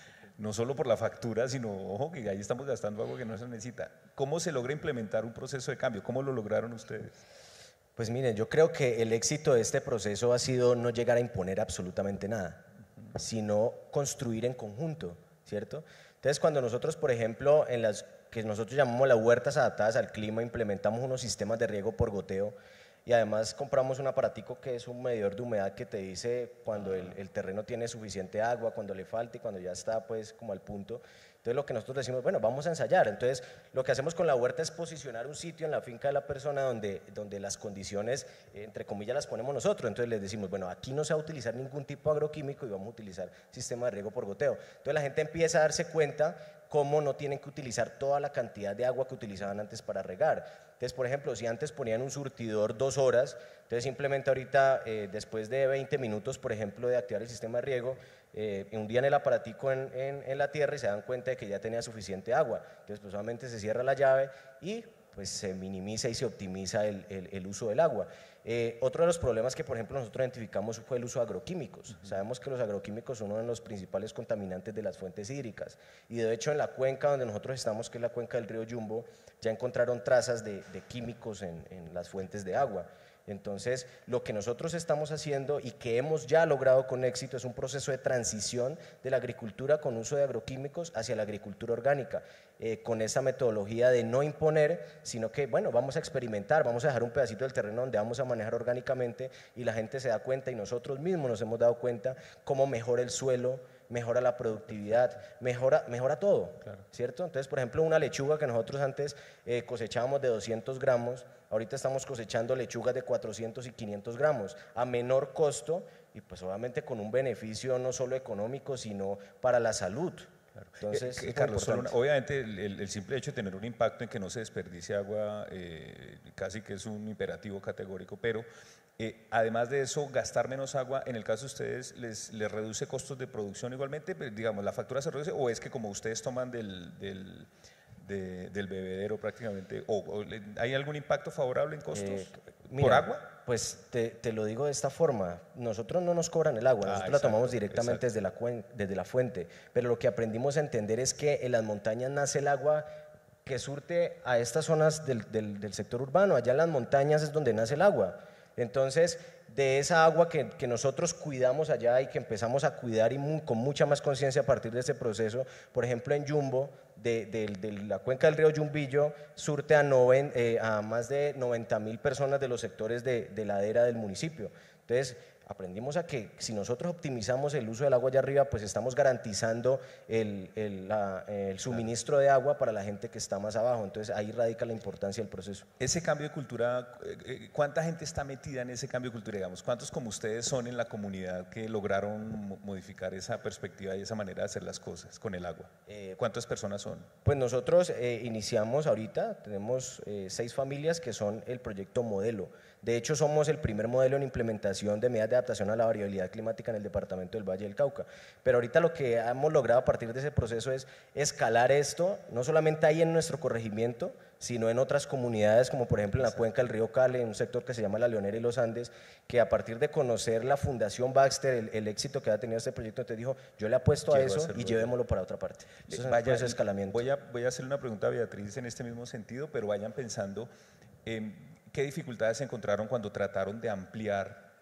[SPEAKER 4] No solo por la factura, sino, ojo, que ahí estamos gastando agua que no se necesita. ¿Cómo se logra implementar un proceso de cambio? ¿Cómo lo lograron ustedes?
[SPEAKER 16] Pues miren, yo creo que el éxito de este proceso ha sido no llegar a imponer absolutamente nada, sino construir en conjunto, ¿cierto? Entonces, cuando nosotros, por ejemplo, en las que nosotros llamamos las huertas adaptadas al clima, implementamos unos sistemas de riego por goteo, y además compramos un aparatico que es un medidor de humedad que te dice cuando el, el terreno tiene suficiente agua, cuando le falta y cuando ya está pues como al punto. Entonces lo que nosotros decimos, bueno, vamos a ensayar. Entonces lo que hacemos con la huerta es posicionar un sitio en la finca de la persona donde, donde las condiciones, entre comillas, las ponemos nosotros. Entonces les decimos, bueno, aquí no se va a utilizar ningún tipo de agroquímico y vamos a utilizar sistema de riego por goteo. Entonces la gente empieza a darse cuenta cómo no tienen que utilizar toda la cantidad de agua que utilizaban antes para regar. Entonces, por ejemplo, si antes ponían un surtidor dos horas, entonces simplemente ahorita, eh, después de veinte minutos, por ejemplo, de activar el sistema de riego, eh, hundían el aparatico en, en, en la tierra y se dan cuenta de que ya tenía suficiente agua. Entonces, pues solamente se cierra la llave y pues se minimiza y se optimiza el, el, el uso del agua. Eh, otro de los problemas que, por ejemplo, nosotros identificamos fue el uso de agroquímicos. Uh-huh. Sabemos que los agroquímicos son uno de los principales contaminantes de las fuentes hídricas y de hecho en la cuenca donde nosotros estamos, que es la cuenca del río Yumbo, ya encontraron trazas de, de químicos en, en las fuentes de agua. Entonces, lo que nosotros estamos haciendo y que hemos ya logrado con éxito es un proceso de transición de la agricultura con uso de agroquímicos hacia la agricultura orgánica, eh, con esa metodología de no imponer, sino que, bueno, vamos a experimentar, vamos a dejar un pedacito del terreno donde vamos a manejar orgánicamente y la gente se da cuenta y nosotros mismos nos hemos dado cuenta cómo mejora el suelo, mejora la productividad, mejora, mejora todo, claro. ¿Cierto? Entonces, por ejemplo, una lechuga que nosotros antes eh, cosechábamos de doscientos gramos, ahorita estamos cosechando lechugas de cuatrocientos y quinientos gramos a menor costo y pues obviamente con un beneficio no solo económico, sino para la salud. Claro. Entonces,
[SPEAKER 4] eh, eh, Carlos, solo una, obviamente el, el simple hecho de tener un impacto en que no se desperdicie agua eh, casi que es un imperativo categórico, pero eh, además de eso, gastar menos agua, en el caso de ustedes, ¿les, les reduce costos de producción igualmente? Digamos, ¿la factura se reduce o es que como ustedes toman del... del De, del bebedero prácticamente, o, o ¿hay algún impacto favorable en costos eh, mira, por agua?
[SPEAKER 16] Pues te, te lo digo de esta forma, nosotros no nos cobran el agua, ah, nosotros exacto, la tomamos directamente desde la, desde la fuente, pero lo que aprendimos a entender es que en las montañas nace el agua que surte a estas zonas del, del, del sector urbano, allá en las montañas es donde nace el agua. Entonces, de esa agua que, que nosotros cuidamos allá y que empezamos a cuidar y muy, con mucha más conciencia a partir de ese proceso, por ejemplo en Yumbo, de, de, de la cuenca del río Yumbillo, surte a, noven, eh, a más de noventa mil personas de los sectores de, de ladera del municipio. Entonces, aprendimos a que si nosotros optimizamos el uso del agua allá arriba, pues estamos garantizando el, el, la, el suministro de agua para la gente que está más abajo. Entonces ahí radica la importancia del proceso.
[SPEAKER 4] Ese cambio de cultura, ¿cuánta gente está metida en ese cambio de cultura? Digamos, ¿cuántos como ustedes son en la comunidad que lograron modificar esa perspectiva y esa manera de hacer las cosas con el agua? Eh, ¿Cuántas personas son?
[SPEAKER 16] Pues nosotros eh, iniciamos ahorita, tenemos eh, seis familias que son el proyecto modelo. De hecho, somos el primer modelo en implementación de medidas de adaptación a la variabilidad climática en el departamento del Valle del Cauca. Pero ahorita lo que hemos logrado a partir de ese proceso es escalar esto, no solamente ahí en nuestro corregimiento, sino en otras comunidades, como por ejemplo en la cuenca del río Cale, en un sector que se llama La Leonera y los Andes, que a partir de conocer la Fundación Baxter, el, el éxito que ha tenido este proyecto, te dijo, yo le apuesto a eso y llevémoslo para otra parte. Eso
[SPEAKER 4] Vaya,
[SPEAKER 16] es escalamiento.
[SPEAKER 4] Voy a, voy a hacerle una pregunta a Beatriz en este mismo sentido, pero vayan pensando en qué dificultades encontraron cuando trataron de ampliar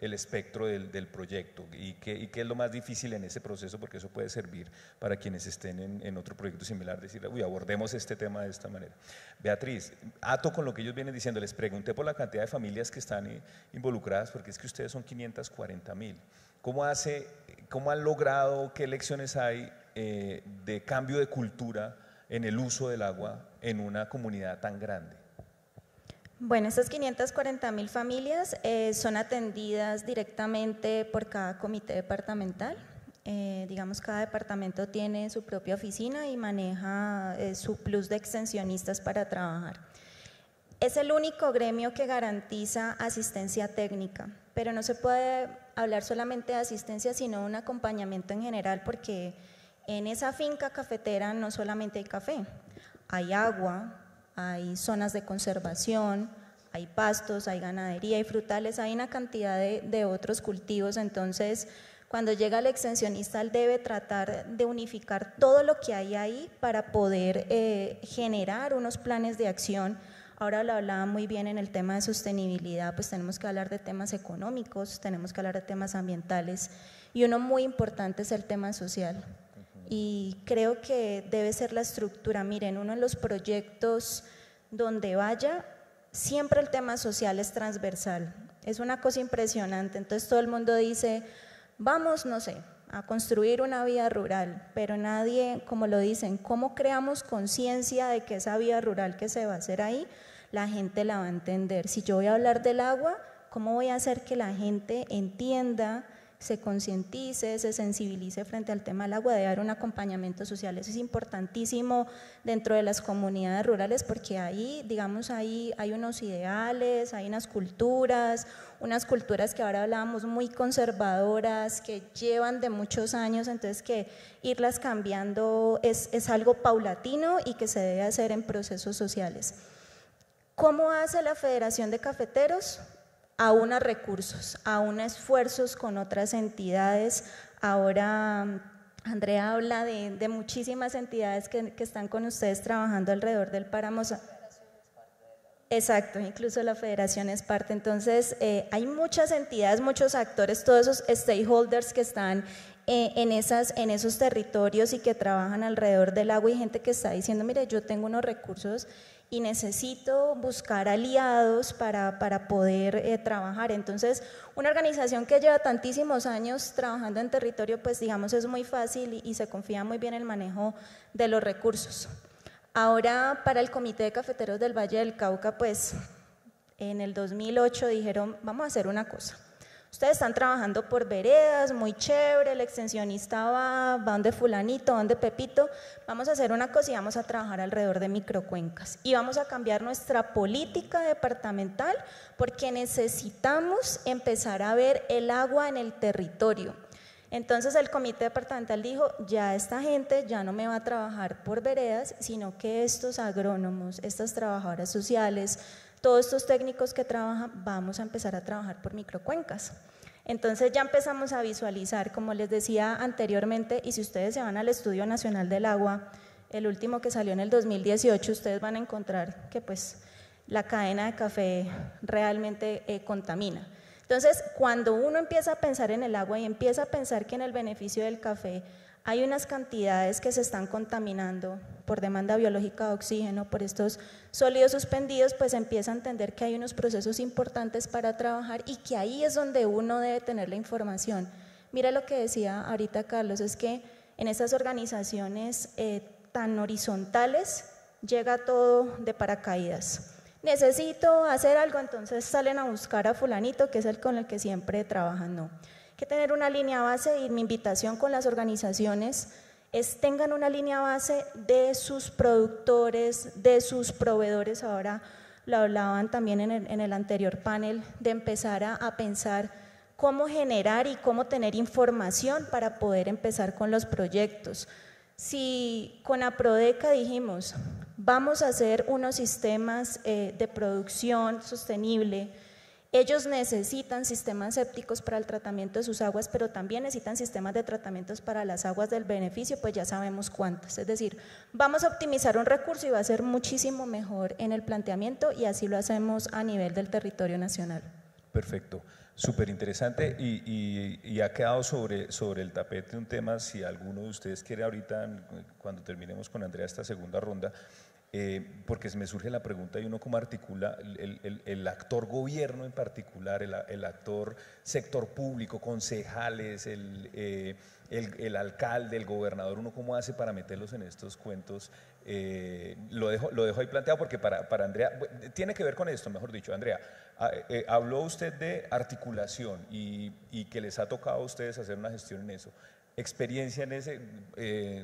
[SPEAKER 4] el espectro del, del proyecto y qué, y qué es lo más difícil en ese proceso, porque eso puede servir para quienes estén en, en otro proyecto similar, decir, uy, abordemos este tema de esta manera. Beatriz, ato con lo que ellos vienen diciendo, les pregunté por la cantidad de familias que están eh, involucradas, porque es que ustedes son quinientas cuarenta mil. ¿Cómo, hace, ¿Cómo han logrado, qué lecciones hay eh, de cambio de cultura en el uso del agua en una comunidad tan grande?
[SPEAKER 17] Bueno, estas quinientas cuarenta mil familias eh, son atendidas directamente por cada comité departamental. Eh, digamos, cada departamento tiene su propia oficina y maneja eh, su plus de extensionistas para trabajar. Es el único gremio que garantiza asistencia técnica, pero no se puede hablar solamente de asistencia, sino un acompañamiento en general, porque en esa finca cafetera no solamente hay café, hay agua, hay zonas de conservación, hay pastos, hay ganadería, hay frutales, hay una cantidad de, de otros cultivos. Entonces, cuando llega el extensionista, él debe tratar de unificar todo lo que hay ahí para poder eh, generar unos planes de acción. Ahora lo hablaba muy bien en el tema de sostenibilidad, pues tenemos que hablar de temas económicos, tenemos que hablar de temas ambientales y uno muy importante es el tema social. Y creo que debe ser la estructura. Miren, uno de los proyectos donde vaya, siempre el tema social es transversal. Es una cosa impresionante. Entonces todo el mundo dice, vamos, no sé, a construir una vía rural, pero nadie, como lo dicen, ¿cómo creamos conciencia de que esa vía rural que se va a hacer ahí, la gente la va a entender? Si yo voy a hablar del agua, ¿cómo voy a hacer que la gente entienda, se concientice, se sensibilice frente al tema del agua? De dar un acompañamiento social. Eso es importantísimo dentro de las comunidades rurales, porque ahí, digamos, ahí hay unos ideales, hay unas culturas, unas culturas que ahora hablábamos muy conservadoras, que llevan de muchos años, entonces que irlas cambiando es, es algo paulatino y que se debe hacer en procesos sociales. ¿Cómo hace la Federación de Cafeteros? Aúna recursos, aúna esfuerzos con otras entidades. Ahora Andrea habla de, de muchísimas entidades que, que están con ustedes trabajando alrededor del páramo. Exacto, incluso la federación es parte. Entonces eh, hay muchas entidades, muchos actores, todos esos stakeholders que están eh, en, esas, en esos territorios y que trabajan alrededor del agua, y gente que está diciendo, mire, yo tengo unos recursos y necesito buscar aliados para, para poder eh, trabajar. Entonces, una organización que lleva tantísimos años trabajando en territorio, pues digamos es muy fácil y, y se confía muy bien en el manejo de los recursos. Ahora, para el Comité de Cafeteros del Valle del Cauca, pues en el dos mil ocho dijeron, vamos a hacer una cosa. Ustedes están trabajando por veredas, muy chévere, el extensionista va, va donde fulanito, va donde Pepito, vamos a hacer una cosa y vamos a trabajar alrededor de microcuencas y vamos a cambiar nuestra política departamental porque necesitamos empezar a ver el agua en el territorio. Entonces el comité departamental dijo, ya esta gente ya no me va a trabajar por veredas, sino que estos agrónomos, estas trabajadoras sociales, todos estos técnicos que trabajan, vamos a empezar a trabajar por microcuencas. Entonces ya empezamos a visualizar, como les decía anteriormente, y si ustedes se van al Estudio Nacional del Agua, el último que salió en el dos mil dieciocho, ustedes van a encontrar que pues la cadena de café realmente eh, contamina. Entonces, cuando uno empieza a pensar en el agua y empieza a pensar que en el beneficio del café hay unas cantidades que se están contaminando por demanda biológica de oxígeno, por estos sólidos suspendidos, pues empieza a entender que hay unos procesos importantes para trabajar y que ahí es donde uno debe tener la información. Mira lo que decía ahorita Carlos, es que en estas organizaciones eh, tan horizontales llega todo de paracaídas. Necesito hacer algo, entonces salen a buscar a fulanito, que es el con el que siempre trabajan, no. Hay que tener una línea base y mi invitación con las organizaciones es tengan una línea base de sus productores, de sus proveedores. Ahora lo hablaban también en el, en el anterior panel, de empezar a, a pensar cómo generar y cómo tener información para poder empezar con los proyectos. Si con Aprodeca dijimos, vamos a hacer unos sistemas eh, de producción sostenible, ellos necesitan sistemas sépticos para el tratamiento de sus aguas, pero también necesitan sistemas de tratamientos para las aguas del beneficio, pues ya sabemos cuántas. Es decir, vamos a optimizar un recurso y va a ser muchísimo mejor en el planteamiento y así lo hacemos a nivel del territorio nacional.
[SPEAKER 4] Perfecto, súper interesante y, y, y ha quedado sobre, sobre el tapete un tema, si alguno de ustedes quiere ahorita, cuando terminemos con Andrea esta segunda ronda, eh, porque me surge la pregunta y uno cómo articula el, el, el actor gobierno en particular, el, el actor sector público, concejales, el, eh, el, el alcalde, el gobernador, uno cómo hace para meterlos en estos cuentos. Eh, lo, dejo, lo dejo ahí planteado porque para, para Andrea, tiene que ver con esto, mejor dicho. Andrea, eh, habló usted de articulación y, y que les ha tocado a ustedes hacer una gestión en eso. Experiencia en ese, eh,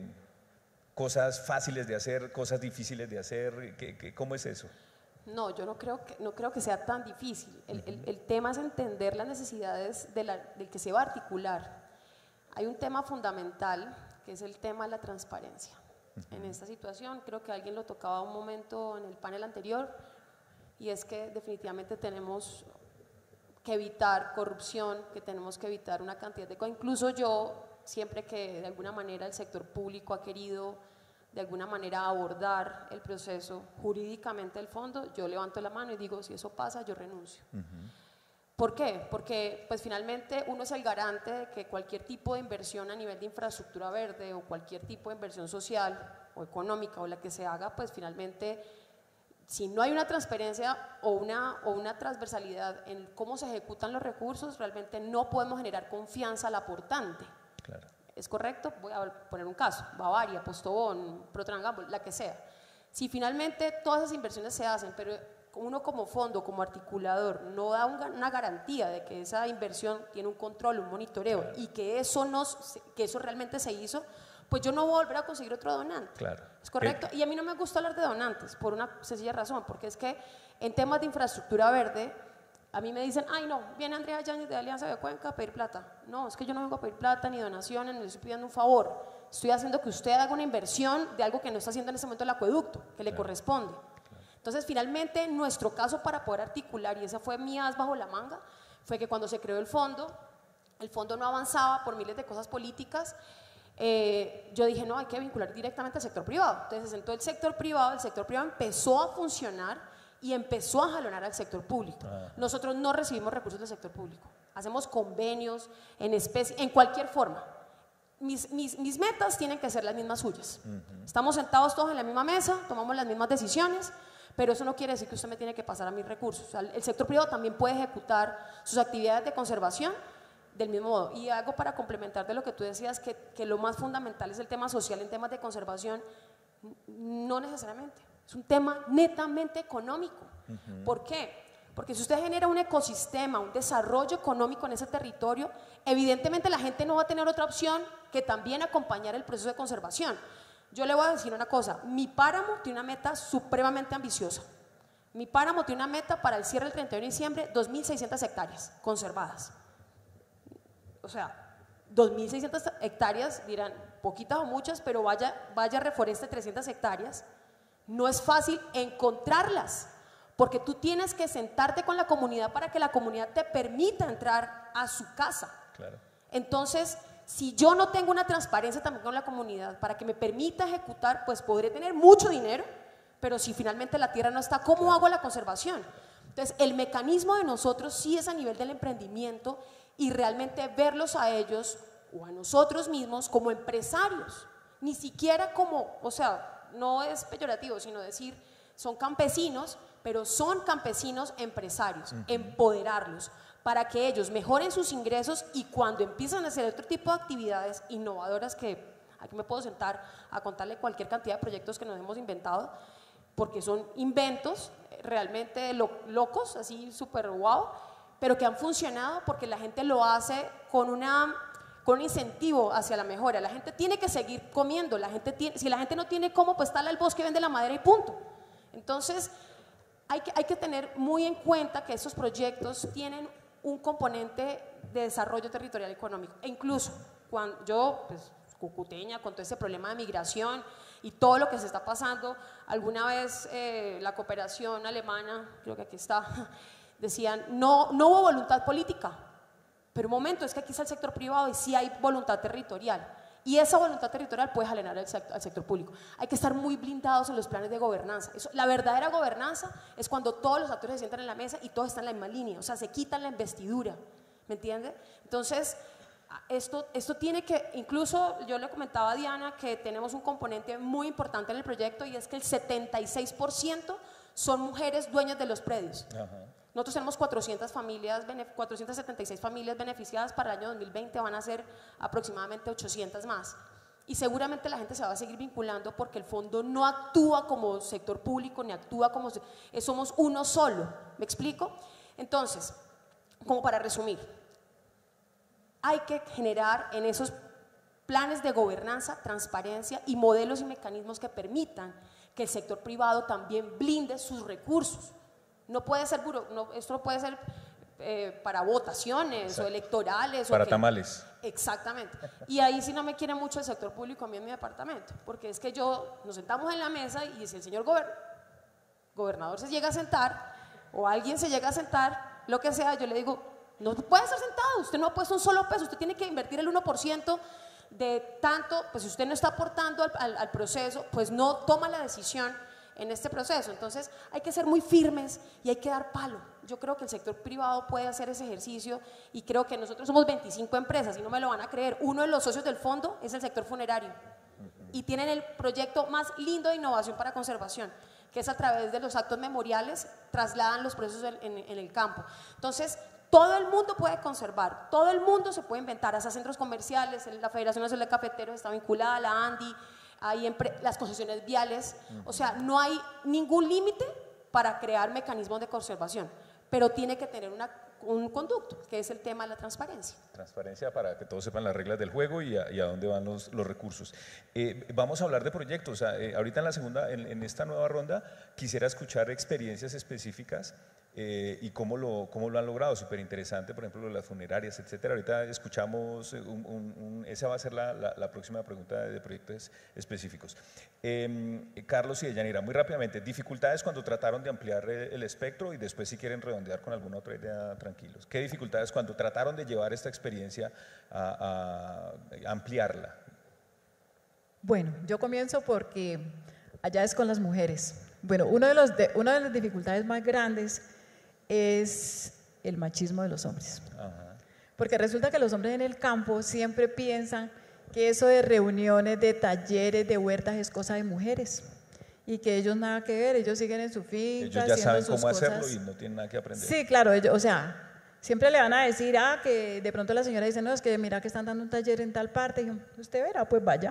[SPEAKER 4] cosas fáciles de hacer, cosas difíciles de hacer, ¿qué, qué, ¿cómo es eso?
[SPEAKER 18] No, yo no creo que, no creo que sea tan difícil. El, el, el tema es entender las necesidades de la, del que se va a articular. Hay un tema fundamental que es el tema de la transparencia. En esta situación, creo que alguien lo tocaba un momento en el panel anterior, y es que definitivamente tenemos que evitar corrupción, que tenemos que evitar una cantidad de cosas. Incluso yo, siempre que de alguna manera el sector público ha querido de alguna manera abordar el proceso jurídicamente del fondo, yo levanto la mano y digo, si eso pasa, yo renuncio. Uh-huh. ¿Por qué? Porque pues finalmente uno es el garante de que cualquier tipo de inversión a nivel de infraestructura verde o cualquier tipo de inversión social o económica o la que se haga, pues finalmente si no hay una transparencia o una, o una transversalidad en cómo se ejecutan los recursos, realmente no podemos generar confianza al aportante. Claro. ¿Es correcto? Voy a poner un caso, Bavaria, Postobón, Procter and Gamble, la que sea. Si finalmente todas esas inversiones se hacen, pero uno como fondo, como articulador, no da un, una garantía de que esa inversión tiene un control, un monitoreo, claro, y que eso, nos, que eso realmente se hizo, pues yo no voy a volver a conseguir otro donante. Claro. ¿Es correcto? Y a mí no me gusta hablar de donantes, por una sencilla razón, porque es que en temas de infraestructura verde, a mí me dicen, ay no, viene Andrea Yáñez de Alianza de Cuenca a pedir plata. No, es que yo no vengo a pedir plata ni donaciones, ni le estoy pidiendo un favor. Estoy haciendo que usted haga una inversión de algo que no está haciendo en ese momento el acueducto, que le claro, corresponde. Entonces, finalmente, en nuestro caso, para poder articular, y esa fue mi as bajo la manga, fue que cuando se creó el fondo, el fondo no avanzaba por miles de cosas políticas, eh, yo dije, no, hay que vincular directamente al sector privado. Entonces, se sentó el sector privado, el sector privado empezó a funcionar y empezó a jalonar al sector público. Ah. Nosotros no recibimos recursos del sector público, hacemos convenios en especie, en cualquier forma. Mis, mis, mis metas tienen que ser las mismas suyas. Uh-huh. Estamos sentados todos en la misma mesa, tomamos las mismas decisiones, pero eso no quiere decir que usted me tiene que pasar a mis recursos. O sea, el sector privado también puede ejecutar sus actividades de conservación del mismo modo. Y algo para complementar de lo que tú decías, que, que lo más fundamental es el tema social en temas de conservación, no necesariamente. Es un tema netamente económico. Uh-huh. ¿Por qué? Porque si usted genera un ecosistema, un desarrollo económico en ese territorio, evidentemente la gente no va a tener otra opción que también acompañar el proceso de conservación. Yo le voy a decir una cosa, mi páramo tiene una meta supremamente ambiciosa. Mi páramo tiene una meta para el cierre del treinta y uno de diciembre, dos mil seiscientas hectáreas conservadas. O sea, dos mil seiscientas hectáreas, dirán, poquitas o muchas, pero vaya, vaya reforeste trescientas hectáreas. No es fácil encontrarlas, porque tú tienes que sentarte con la comunidad para que la comunidad te permita entrar a su casa. Claro. Entonces, si yo no tengo una transparencia también con la comunidad para que me permita ejecutar, pues podré tener mucho dinero, pero si finalmente la tierra no está, ¿cómo hago la conservación? Entonces, el mecanismo de nosotros sí es a nivel del emprendimiento y realmente verlos a ellos o a nosotros mismos como empresarios, ni siquiera como, o sea, no es peyorativo, sino decir, son campesinos, pero son campesinos empresarios, uh-huh. empoderarlos, para que ellos mejoren sus ingresos y cuando empiezan a hacer otro tipo de actividades innovadoras, que aquí me puedo sentar a contarle cualquier cantidad de proyectos que nos hemos inventado, porque son inventos realmente lo, locos, así súper guau, pero que han funcionado porque la gente lo hace con, una, con un incentivo hacia la mejora. La gente tiene que seguir comiendo, la gente tiene, si la gente no tiene cómo, pues tala el bosque, vende la madera y punto. Entonces, hay que, hay que tener muy en cuenta que estos proyectos tienen un componente de desarrollo territorial económico. E incluso cuando yo, pues, cucuteña, con todo ese problema de migración y todo lo que se está pasando, alguna vez eh, la cooperación alemana, creo que aquí está, decían, no, no hubo voluntad política, pero un momento, es que aquí está el sector privado y sí hay voluntad territorial. Y esa voluntad territorial puede jalear al sector, al sector público. Hay que estar muy blindados en los planes de gobernanza. Eso, la verdadera gobernanza es cuando todos los actores se sientan en la mesa y todos están en la misma línea, o sea, se quitan la investidura, ¿me entiende? Entonces, esto, esto tiene que, incluso yo le comentaba a Diana que tenemos un componente muy importante en el proyecto y es que el setenta y seis por ciento son mujeres dueñas de los predios. Ajá. Nosotros tenemos cuatrocientas familias, cuatrocientas setenta y seis familias beneficiadas. Para el año dos mil veinte van a ser aproximadamente ochocientas más. Y seguramente la gente se va a seguir vinculando porque el fondo no actúa como sector público ni actúa como… Somos uno solo, ¿me explico? Entonces, como para resumir, hay que generar en esos planes de gobernanza, transparencia y modelos y mecanismos que permitan que el sector privado también blinde sus recursos. No puede ser, no, esto no puede ser eh, para votaciones Exacto. o electorales.
[SPEAKER 4] Para
[SPEAKER 18] o que,
[SPEAKER 4] tamales.
[SPEAKER 18] Exactamente. Y ahí sí no me quiere mucho el sector público a mí en mi departamento, porque es que yo, nos sentamos en la mesa y si el señor gober, gobernador se llega a sentar, o alguien se llega a sentar, lo que sea, yo le digo, no puede estar sentado, usted no ha puesto un solo peso, usted tiene que invertir el uno por ciento de tanto, pues si usted no está aportando al, al, al proceso, pues no toma la decisión en este proceso. Entonces hay que ser muy firmes y hay que dar palo. Yo creo que el sector privado puede hacer ese ejercicio y creo que nosotros somos veinticinco empresas y no me lo van a creer. Uno de los socios del fondo es el sector funerario y tienen el proyecto más lindo de innovación para conservación, que es a través de los actos memoriales, trasladan los procesos en, en, en el campo. Entonces, todo el mundo puede conservar, todo el mundo se puede inventar, hasta centros comerciales, la Federación Nacional de Cafeteros está vinculada, la ANDI, hay las concesiones viales, o sea, no hay ningún límite para crear mecanismos de conservación, pero tiene que tener una, un conducto, que es el tema de la transparencia.
[SPEAKER 4] Transparencia para que todos sepan las reglas del juego y a, y a dónde van los, los recursos. Eh, vamos a hablar de proyectos, o sea, eh, ahorita en la segunda, en, en esta nueva ronda, quisiera escuchar experiencias específicas Eh, y cómo lo, cómo lo han logrado, súper interesante, por ejemplo, las funerarias, etcétera. Ahorita escuchamos, un, un, un, esa va a ser la, la, la próxima pregunta de, de proyectos específicos. Eh, Carlos y Deyanira, muy rápidamente, dificultades cuando trataron de ampliar el, el espectro y después si quieren redondear con alguna otra idea, tranquilos. ¿Qué dificultades cuando trataron de llevar esta experiencia a, a ampliarla?
[SPEAKER 15] Bueno, yo comienzo porque allá es con las mujeres. Bueno, uno de los de, una de las dificultades más grandes es el machismo de los hombres. Ajá. Porque resulta que los hombres en el campo siempre piensan que eso de reuniones, de talleres, de huertas es cosa de mujeres y que ellos nada que ver, ellos siguen en su finca.
[SPEAKER 4] Ellos ya saben
[SPEAKER 15] sus
[SPEAKER 4] cómo
[SPEAKER 15] cosas.
[SPEAKER 4] hacerlo y no tienen nada que aprender.
[SPEAKER 15] Sí, claro, ellos, o sea, siempre le van a decir, ah, que de pronto la señora dice, no, es que mira que están dando un taller en tal parte, y usted verá, pues vaya,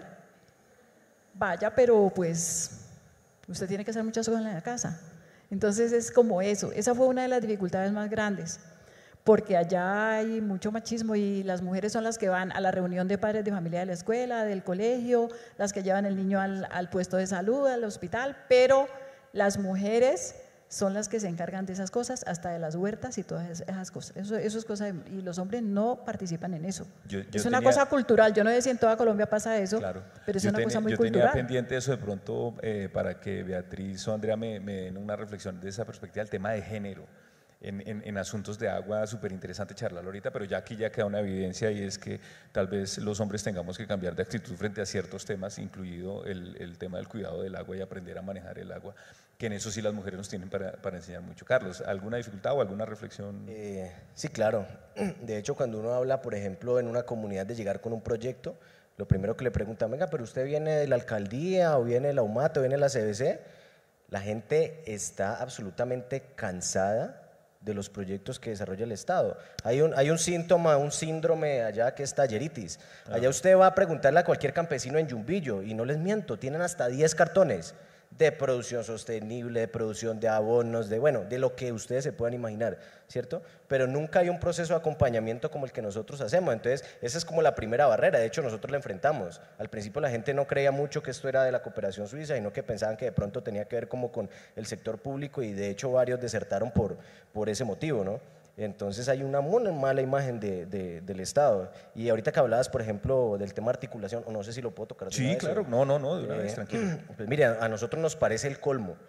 [SPEAKER 15] vaya, pero pues usted tiene que hacer muchas cosas en la casa. Entonces es como eso, esa fue una de las dificultades más grandes, porque allá hay mucho machismo y las mujeres son las que van a la reunión de padres de familia de la escuela, del colegio, las que llevan el niño al, al puesto de salud, al hospital, pero las mujeres son las que se encargan de esas cosas, hasta de las huertas y todas esas cosas. Eso, eso es cosa de, y los hombres no participan en eso. Yo, yo es una tenía, cosa cultural, yo no sé si en toda Colombia pasa eso, claro, pero es una ten, cosa muy
[SPEAKER 4] yo
[SPEAKER 15] cultural.
[SPEAKER 4] Yo tenía pendiente eso de pronto eh, para que Beatriz o Andrea me, me den una reflexión de esa perspectiva del tema de género. En, en, en asuntos de agua, súper interesante charlarlo ahorita, pero ya aquí ya queda una evidencia y es que tal vez los hombres tengamos que cambiar de actitud frente a ciertos temas, incluido el, el tema del cuidado del agua y aprender a manejar el agua, que en eso sí las mujeres nos tienen para, para enseñar mucho. Carlos, ¿alguna dificultad o alguna reflexión?
[SPEAKER 16] Eh, sí, claro. De hecho, cuando uno habla, por ejemplo, en una comunidad de llegar con un proyecto, lo primero que le preguntan, venga, pero usted viene de la alcaldía o viene de la U M A T o viene de la C B C, la gente está absolutamente cansada de los proyectos que desarrolla el Estado. Hay un, hay un síntoma, un síndrome allá que es talleritis. Allá usted va a preguntarle a cualquier campesino en Yumbillo y no les miento, tienen hasta diez cartones de producción sostenible, de producción de abonos, de bueno, de lo que ustedes se puedan imaginar, ¿cierto? Pero nunca hay un proceso de acompañamiento como el que nosotros hacemos, entonces esa es como la primera barrera, de hecho nosotros la enfrentamos. Al principio la gente no creía mucho que esto era de la cooperación suiza, sino que pensaban que de pronto tenía que ver como con el sector público y de hecho varios desertaron por, por ese motivo, ¿no? Entonces hay una muy mala imagen de, de, del Estado. Y ahorita que hablabas, por ejemplo, del tema articulación, o no sé si lo puedo tocar.
[SPEAKER 4] Sí, claro, no, no, no, de una vez, tranquilo.
[SPEAKER 16] Pues mire, a nosotros nos parece el colmo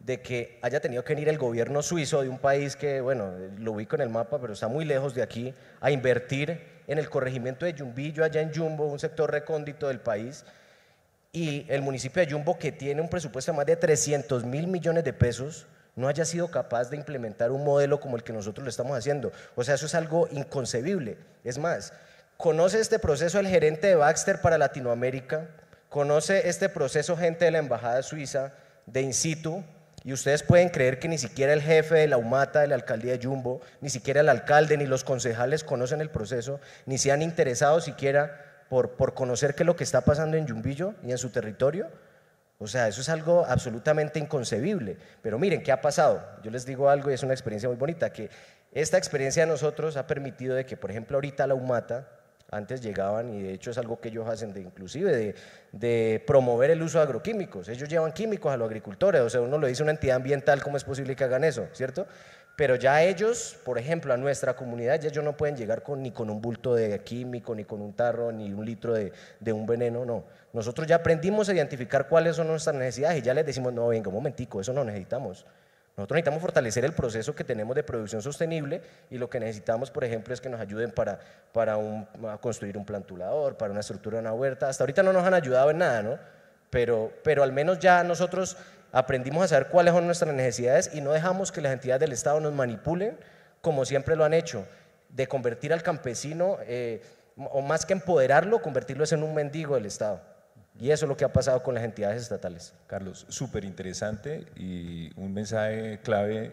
[SPEAKER 16] de que haya tenido que venir el gobierno suizo de un país que, bueno, lo ubico en el mapa, pero está muy lejos de aquí, a invertir en el corregimiento de Yumbillo, allá en Yumbo, un sector recóndito del país, y el municipio de Yumbo, que tiene un presupuesto de más de trescientos mil millones de pesos, no haya sido capaz de implementar un modelo como el que nosotros lo estamos haciendo. O sea, eso es algo inconcebible. Es más, conoce este proceso el gerente de Baxter para Latinoamérica, conoce este proceso gente de la Embajada Suiza, de In Situ, y ustedes pueden creer que ni siquiera el jefe de la UMATA, de la alcaldía de Yumbo, ni siquiera el alcalde, ni los concejales conocen el proceso, ni se han interesado siquiera por, por conocer qué es lo que está pasando en Yumbillo y en su territorio. O sea, eso es algo absolutamente inconcebible. Pero miren, ¿qué ha pasado? Yo les digo algo y es una experiencia muy bonita, que esta experiencia de nosotros ha permitido de que, por ejemplo, ahorita la UMATA, antes llegaban, y de hecho es algo que ellos hacen de, inclusive de, de promover el uso de agroquímicos. Ellos llevan químicos a los agricultores, o sea, uno lo dice a una entidad ambiental, ¿cómo es posible que hagan eso? ¿Cierto? Pero ya ellos, por ejemplo, a nuestra comunidad, ya ellos no pueden llegar con, ni con un bulto de químico, ni con un tarro, ni un litro de, de un veneno, no. Nosotros ya aprendimos a identificar cuáles son nuestras necesidades y ya les decimos, no, venga, un momentico, eso no necesitamos. Nosotros necesitamos fortalecer el proceso que tenemos de producción sostenible y lo que necesitamos, por ejemplo, es que nos ayuden para, para un, a construir un plantulador, para una estructura de una huerta. Hasta ahorita no nos han ayudado en nada, ¿no? Pero, pero al menos ya nosotros aprendimos a saber cuáles son nuestras necesidades y no dejamos que las entidades del Estado nos manipulen como siempre lo han hecho, de convertir al campesino, eh, o más que empoderarlo, convertirlo en un mendigo del Estado. Y eso es lo que ha pasado con las entidades estatales.
[SPEAKER 4] Carlos, súper interesante y un mensaje clave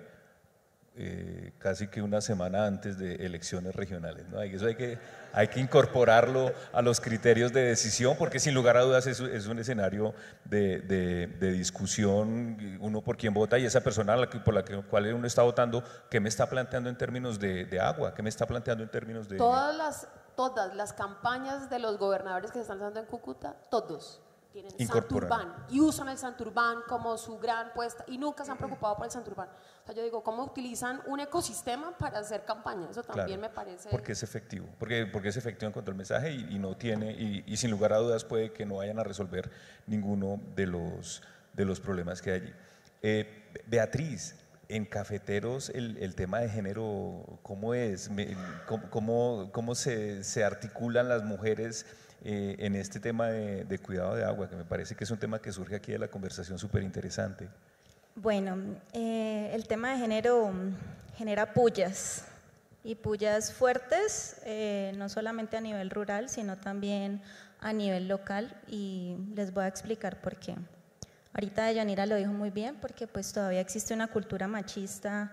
[SPEAKER 4] eh, casi que una semana antes de elecciones regionales, ¿no? Eso hay que, hay que incorporarlo a los criterios de decisión porque sin lugar a dudas es, es un escenario de, de, de discusión, uno por quién vota y esa persona la que, por la que, cual uno está votando, ¿qué me está planteando en términos de, de agua? ¿Qué me está planteando en términos de...?
[SPEAKER 18] Todas las, todas las campañas de los gobernadores que se están dando en Cúcuta, todos tienen Santurbán y usan el Santurbán como su gran puesta y nunca se han preocupado por el Santurbán. O sea, yo digo, ¿cómo utilizan un ecosistema para hacer campaña? Eso también
[SPEAKER 4] claro,
[SPEAKER 18] me parece…
[SPEAKER 4] Porque es efectivo, porque, porque es efectivo en cuanto al mensaje y, y no tiene, y, y sin lugar a dudas puede que no vayan a resolver ninguno de los, de los problemas que hay allí. Eh, Beatriz, en Cafeteros el, el tema de género, ¿cómo es? ¿Cómo, cómo, cómo se, se articulan las mujeres eh, en este tema de, de cuidado de agua? Que me parece que es un tema que surge aquí de la conversación súper interesante.
[SPEAKER 17] Bueno, eh, el tema de género genera pullas y pullas fuertes, eh, no solamente a nivel rural, sino también a nivel local y les voy a explicar por qué. Ahorita Deyanira lo dijo muy bien porque pues todavía existe una cultura machista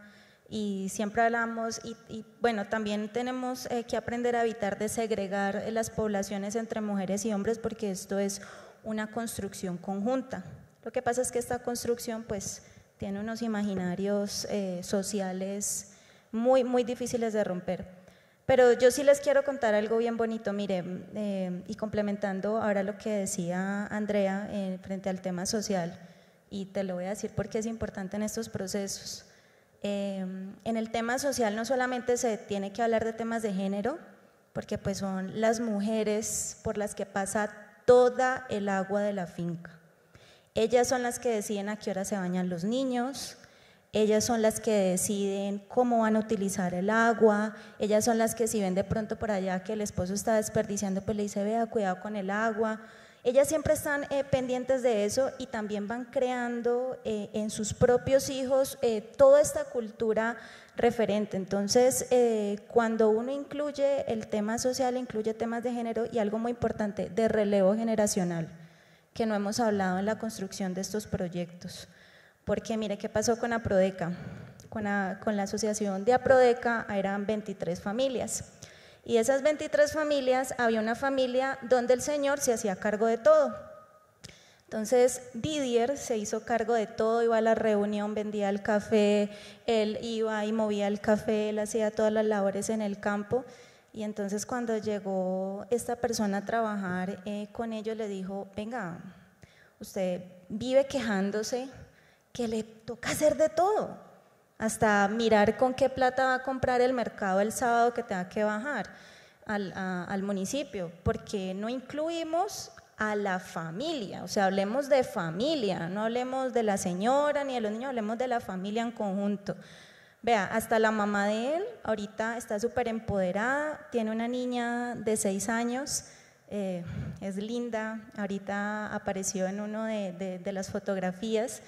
[SPEAKER 17] y siempre hablamos y, y bueno, también tenemos eh, que aprender a evitar de segregar las poblaciones entre mujeres y hombres porque esto es una construcción conjunta. Lo que pasa es que esta construcción pues tiene unos imaginarios eh, sociales muy, muy difíciles de romper. Pero yo sí les quiero contar algo bien bonito, mire, eh, y complementando ahora lo que decía Andrea eh, frente al tema social, y te lo voy a decir porque es importante en estos procesos. Eh, en el tema social no solamente se tiene que hablar de temas de género, porque pues son las mujeres por las que pasa toda el agua de la finca. Ellas son las que deciden a qué hora se bañan los niños, ellas son las que deciden cómo van a utilizar el agua, ellas son las que si ven de pronto por allá que el esposo está desperdiciando, pues le dice, vea, cuidado con el agua. Ellas siempre están eh, pendientes de eso y también van creando eh, en sus propios hijos eh, toda esta cultura referente. Entonces, eh, cuando uno incluye el tema social, incluye temas de género y algo muy importante, de relevo generacional, que no hemos hablado en la construcción de estos proyectos. Porque mire qué pasó con APRODECA, con la, con la asociación de APRODECA eran veintitrés familias y de esas veintitrés familias había una familia donde el señor se hacía cargo de todo. Entonces Didier se hizo cargo de todo, iba a la reunión, vendía el café, él iba y movía el café, él hacía todas las labores en el campo y entonces cuando llegó esta persona a trabajar eh, con ellos le dijo, venga, usted vive quejándose que le toca hacer de todo, hasta mirar con qué plata va a comprar el mercado el sábado que tenga que bajar al, a, al municipio, porque no incluimos a la familia, o sea, hablemos de familia, no hablemos de la señora ni de los niños, hablemos de la familia en conjunto. Vea, hasta la mamá de él ahorita está súper empoderada, tiene una niña de seis años, eh, es linda, ahorita apareció en una de, de, de las fotografías,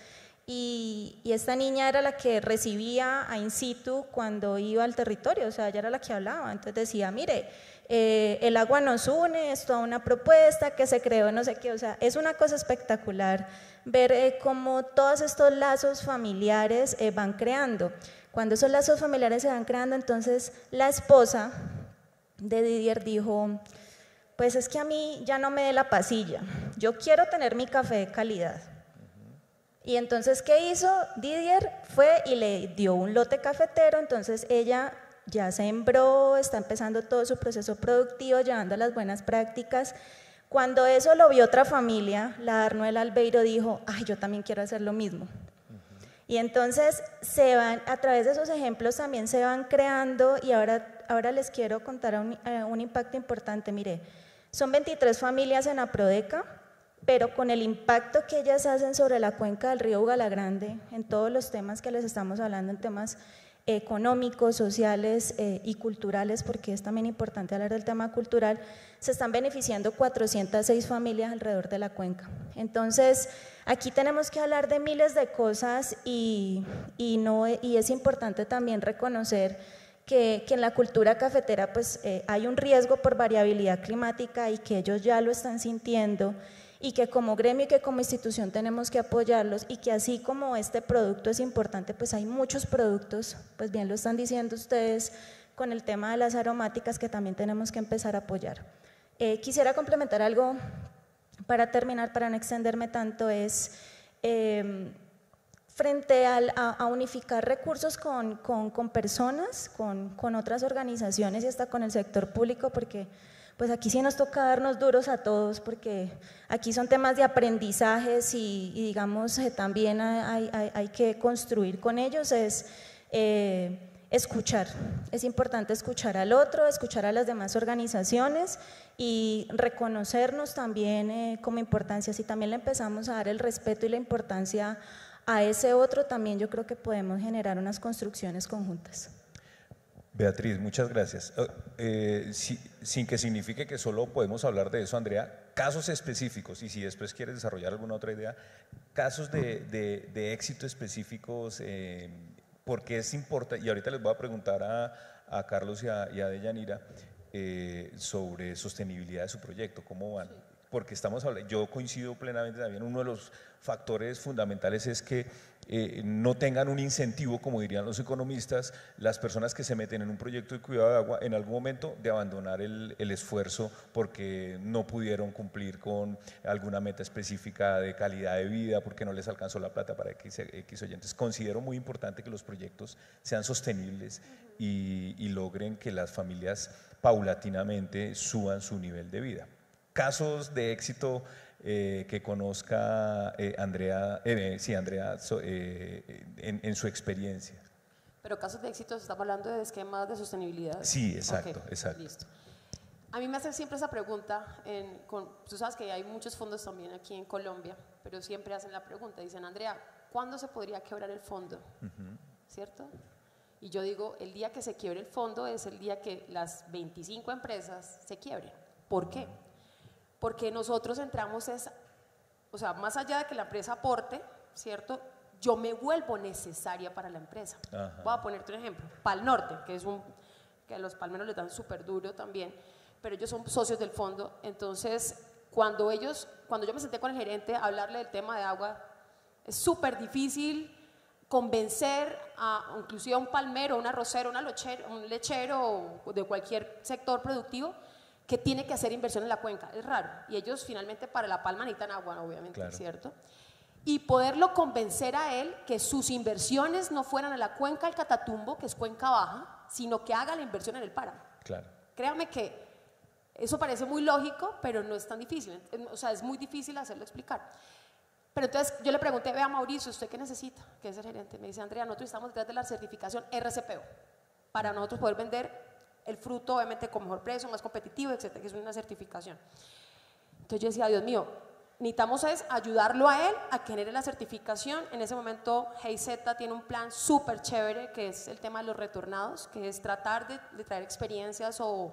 [SPEAKER 17] y, y esta niña era la que recibía a in situ cuando iba al territorio, o sea, ella era la que hablaba, entonces decía, mire, Eh, el agua nos une, es toda una propuesta que se creó, no sé qué, o sea, es una cosa espectacular ver eh, cómo todos estos lazos familiares eh, van creando. Cuando esos lazos familiares se van creando, entonces la esposa de Didier dijo, pues es que a mí ya no me dé la pasilla, yo quiero tener mi café de calidad. Y entonces, ¿qué hizo Didier? Fue y le dio un lote cafetero, entonces ella ya sembró, está empezando todo su proceso productivo, llevando las buenas prácticas. Cuando eso lo vio otra familia, la Arnoel Albeiro dijo, ay, yo también quiero hacer lo mismo. Y entonces se van, a través de esos ejemplos también se van creando, y ahora, ahora les quiero contar un, uh, un impacto importante. Mire, son veintitrés familias en Aprodeca, pero con el impacto que ellas hacen sobre la cuenca del río Ugalagrande, en todos los temas que les estamos hablando, en temas económicos, sociales eh, y culturales, porque es también importante hablar del tema cultural, se están beneficiando cuatrocientas seis familias alrededor de la cuenca. Entonces, aquí tenemos que hablar de miles de cosas y, y, no, y es importante también reconocer que, que en la cultura cafetera pues, eh, hay un riesgo por variabilidad climática y que ellos ya lo están sintiendo, y que como gremio y que como institución tenemos que apoyarlos, y que así como este producto es importante, pues hay muchos productos, pues bien lo están diciendo ustedes, con el tema de las aromáticas que también tenemos que empezar a apoyar. Eh, quisiera complementar algo para terminar, para no extenderme tanto, es eh, frente al, a, a unificar recursos con, con, con personas, con, con otras organizaciones y hasta con el sector público, porque pues aquí sí nos toca darnos duros a todos, porque aquí son temas de aprendizajes y, y digamos eh, también hay, hay, hay que construir con ellos, es eh, escuchar, es importante escuchar al otro, escuchar a las demás organizaciones y reconocernos también eh, como importancia. Si también le empezamos a dar el respeto y la importancia a ese otro, también yo creo que podemos generar unas construcciones conjuntas.
[SPEAKER 4] Beatriz, muchas gracias. Eh, si, sin que signifique que solo podemos hablar de eso, Andrea, casos específicos, y si después quieres desarrollar alguna otra idea, casos de, de, de éxito específicos, eh, porque es importante, y ahorita les voy a preguntar a, a Carlos y a, y a Deyanira eh, sobre sostenibilidad de su proyecto, cómo van. Porque estamos hablando, yo coincido plenamente también, uno de los factores fundamentales es que eh, no tengan un incentivo, como dirían los economistas, las personas que se meten en un proyecto de cuidado de agua en algún momento de abandonar el, el esfuerzo porque no pudieron cumplir con alguna meta específica de calidad de vida, porque no les alcanzó la plata para X, X oyentes. Considero muy importante que los proyectos sean sostenibles y, y logren que las familias paulatinamente suban su nivel de vida. Casos de éxito eh, que conozca eh, Andrea, eh, sí, Andrea so, eh, en, en su experiencia.
[SPEAKER 18] Pero casos de éxito, estamos hablando de esquemas de sostenibilidad.
[SPEAKER 4] Sí, exacto,
[SPEAKER 18] okay,
[SPEAKER 4] exacto.
[SPEAKER 18] Listo. A mí me hacen siempre esa pregunta, en, con, tú sabes que hay muchos fondos también aquí en Colombia, pero siempre hacen la pregunta, dicen, Andrea, ¿cuándo se podría quebrar el fondo? Uh-huh. ¿Cierto? Y yo digo, el día que se quiebre el fondo es el día que las veinticinco empresas se quiebren. ¿Por qué? Porque nosotros entramos, es, o sea, más allá de que la empresa aporte, ¿cierto? Yo me vuelvo necesaria para la empresa. Ajá. Voy a ponerte un ejemplo, Pal Norte, que es un, que a los palmeros les dan súper duro también, pero ellos son socios del fondo, entonces cuando ellos, cuando yo me senté con el gerente a hablarle del tema de agua, es súper difícil convencer a, inclusive a un palmero, un arrocero, una lechero, un lechero de cualquier sector productivo, que tiene que hacer inversión en la cuenca, es raro, y ellos finalmente para la palma necesitan agua, obviamente, claro. ¿Cierto? Y poderlo convencer a él que sus inversiones no fueran a la cuenca del Catatumbo, que es cuenca baja, sino que haga la inversión en el páramo.
[SPEAKER 4] Claro.
[SPEAKER 18] Créame que eso parece muy lógico, pero no es tan difícil, o sea, es muy difícil hacerlo explicar. Pero entonces yo le pregunté, vea Mauricio, ¿usted qué necesita? Que es el gerente, me dice, Andrea, nosotros estamos detrás de la certificación R C P O, para nosotros poder vender el fruto obviamente con mejor precio, más competitivo, etcétera, que es una certificación. Entonces yo decía, Dios mío, necesitamos es ayudarlo a él a que genere la certificación. En ese momento GIZ tiene un plan súper chévere que es el tema de los retornados, que es tratar de, de traer experiencias o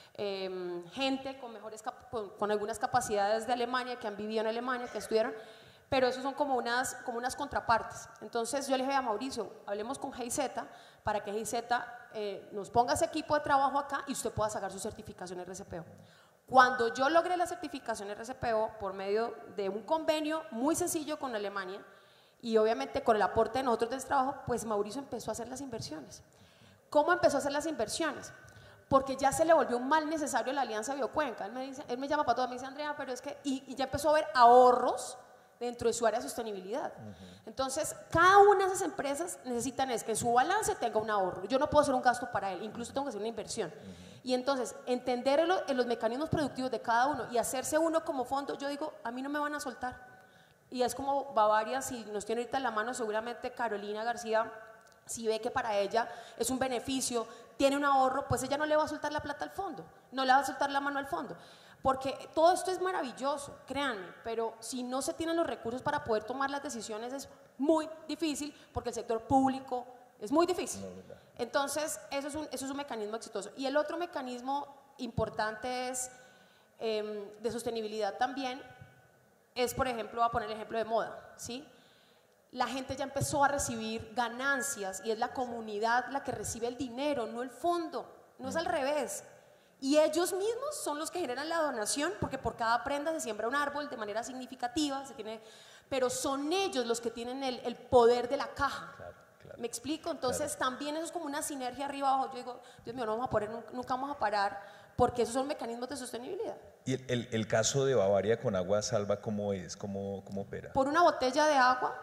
[SPEAKER 18] eh, gente con, mejores, con, con algunas capacidades de Alemania, que han vivido en Alemania, que estudiaron, pero esos son como unas, como unas contrapartes. Entonces yo le dije a Mauricio, hablemos con GIZ para que GIZ eh, nos ponga ese equipo de trabajo acá y usted pueda sacar su certificación R C P O. Cuando yo logré la certificación R C P O por medio de un convenio muy sencillo con Alemania y obviamente con el aporte de nosotros del trabajo, pues Mauricio empezó a hacer las inversiones. ¿Cómo empezó a hacer las inversiones? Porque ya se le volvió un mal necesario la Alianza Biocuenca. Él me, dice, él me llama para todo, me dice, Andrea, pero es que, y, y ya empezó a ver ahorros dentro de su área de sostenibilidad. Uh-huh. Entonces, cada una de esas empresas necesitan es que en su balance tenga un ahorro. Yo no puedo hacer un gasto para él, incluso tengo que hacer una inversión. Uh-huh. Y entonces, entender en, lo, en los mecanismos productivos de cada uno y hacerse uno como fondo, yo digo, a mí no me van a soltar. Y es como Bavaria, si nos tiene ahorita en la mano, seguramente Carolina García, si ve que para ella es un beneficio, tiene un ahorro, pues ella no le va a soltar la plata al fondo, no le va a soltar la mano al fondo. Porque todo esto es maravilloso, créanme, pero si no se tienen los recursos para poder tomar las decisiones es muy difícil, porque el sector público es muy difícil. Entonces, eso es un, eso es un mecanismo exitoso. Y el otro mecanismo importante es, eh, de sostenibilidad también, es, por ejemplo, voy a poner el ejemplo de moda, ¿sí? La gente ya empezó a recibir ganancias y es la comunidad la que recibe el dinero, no el fondo, no es al revés. Y ellos mismos son los que generan la donación, porque por cada prenda se siembra un árbol de manera significativa, se tiene, pero son ellos los que tienen el, el poder de la caja. Claro, claro, ¿me explico? Entonces claro. También eso es como una sinergia arriba abajo. Yo digo, Dios mío, no vamos a poder, nunca vamos a parar, porque esos son mecanismos de sostenibilidad.
[SPEAKER 4] ¿Y el, el, el caso de Bavaria con Agua Salva cómo es? ¿Cómo, cómo opera?
[SPEAKER 18] Por una botella de agua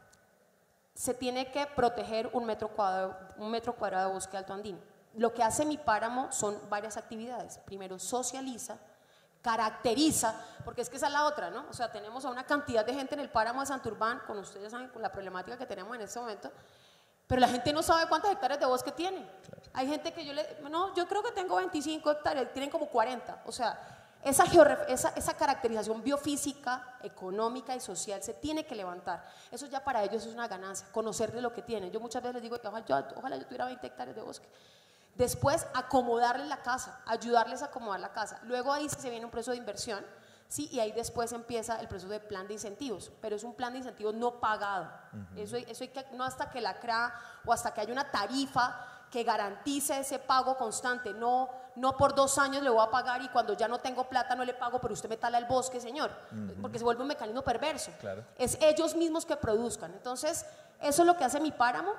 [SPEAKER 18] se tiene que proteger un metro cuadrado, un metro cuadrado de bosque alto andino. Lo que hace mi páramo son varias actividades. Primero, socializa, caracteriza, porque es que esa es la otra, ¿no? O sea, tenemos a una cantidad de gente en el páramo de Santurbán, con ustedes saben, con la problemática que tenemos en este momento, pero la gente no sabe cuántas hectáreas de bosque tiene. Claro. Hay gente que yo le, no, yo creo que tengo veinticinco hectáreas, tienen como cuarenta, o sea, esa, esa, esa caracterización biofísica, económica y social se tiene que levantar. Eso ya para ellos es una ganancia, conocer de lo que tienen. Yo muchas veces les digo, ojalá yo, ojalá yo tuviera veinte hectáreas de bosque. Después, acomodarles la casa, ayudarles a acomodar la casa. Luego ahí se viene un proceso de inversión, ¿sí? Y ahí después empieza el proceso de plan de incentivos, pero es un plan de incentivos no pagado. Uh-huh. Eso, eso hay que, no hasta que la C R A o hasta que haya una tarifa que garantice ese pago constante, no, no por dos años le voy a pagar y cuando ya no tengo plata no le pago, pero usted me tala el bosque, señor, uh-huh. Porque se vuelve un mecanismo perverso. Claro. Es ellos mismos que produzcan. Entonces, eso es lo que hace mi páramo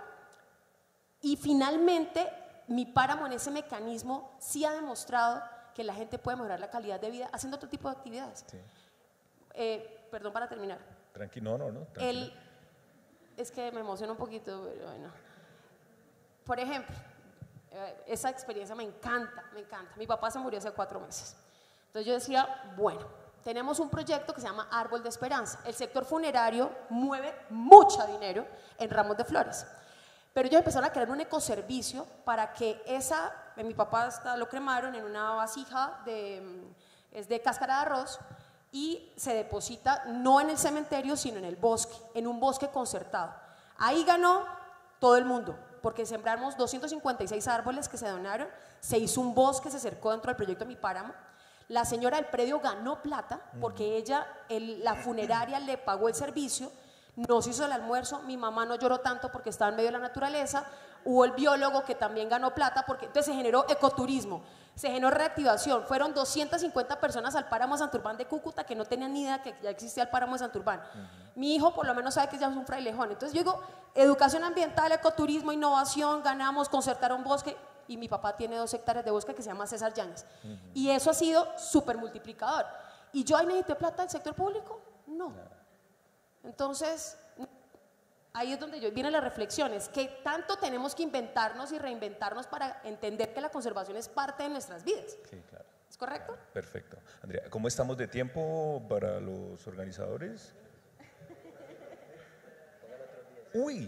[SPEAKER 18] y finalmente mi páramo en ese mecanismo sí ha demostrado que la gente puede mejorar la calidad de vida haciendo otro tipo de actividades. Sí. Eh, perdón para terminar.
[SPEAKER 4] Tranquilo, no, no, no.
[SPEAKER 18] El, es que me emociona un poquito, pero bueno. Por ejemplo, eh, esa experiencia me encanta, me encanta. Mi papá se murió hace cuatro meses. Entonces yo decía, bueno, tenemos un proyecto que se llama Árbol de Esperanza. El sector funerario mueve mucho dinero en ramos de flores. Pero ellos empezaron a crear un ecoservicio para que esa, mi papá hasta lo cremaron en una vasija de, es de cáscara de arroz y se deposita no en el cementerio sino en el bosque, en un bosque concertado. Ahí ganó todo el mundo, porque sembramos doscientos cincuenta y seis árboles que se donaron, se hizo un bosque, se acercó dentro del proyecto Mi Páramo. La señora del predio ganó plata porque ella, el, la funeraria le pagó el servicio. Nos hizo el almuerzo, mi mamá no lloró tanto porque estaba en medio de la naturaleza, hubo el biólogo que también ganó plata, porque entonces se generó ecoturismo, se generó reactivación, fueron doscientas cincuenta personas al páramo de Santurbán de Cúcuta que no tenían ni idea que ya existía el páramo de Santurbán. Uh-huh. Mi hijo por lo menos sabe que ya es un frailejón, entonces yo digo, educación ambiental, ecoturismo, innovación, ganamos, concertar un bosque, y mi papá tiene dos hectáreas de bosque que se llama César Yáñez, uh-huh. Y eso ha sido súper multiplicador. ¿Y yo ahí necesité plata del sector público? No. no. Entonces, ahí es donde yo, viene la reflexión, es que tanto tenemos que inventarnos y reinventarnos para entender que la conservación es parte de nuestras vidas.
[SPEAKER 4] Sí, claro.
[SPEAKER 18] ¿Es correcto?
[SPEAKER 4] Perfecto. Andrea, ¿cómo estamos de tiempo para los organizadores? Uy,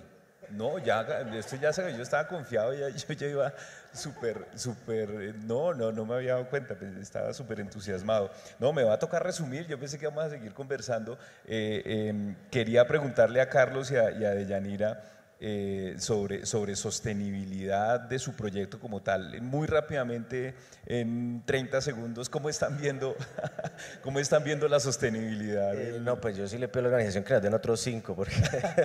[SPEAKER 4] No, ya, esto ya se ve, yo estaba confiado, ya, yo ya iba súper, súper, no, no, no me había dado cuenta, pues, estaba súper entusiasmado. No, me va a tocar resumir, yo pensé que íbamos a seguir conversando. Eh, eh, quería preguntarle a Carlos y a, y a Deyanira eh, sobre, sobre sostenibilidad de su proyecto como tal. Muy rápidamente, en treinta segundos, ¿cómo están viendo, cómo están viendo la sostenibilidad?
[SPEAKER 16] Eh, no, pues yo sí le pido a la organización que nos den otros cinco, porque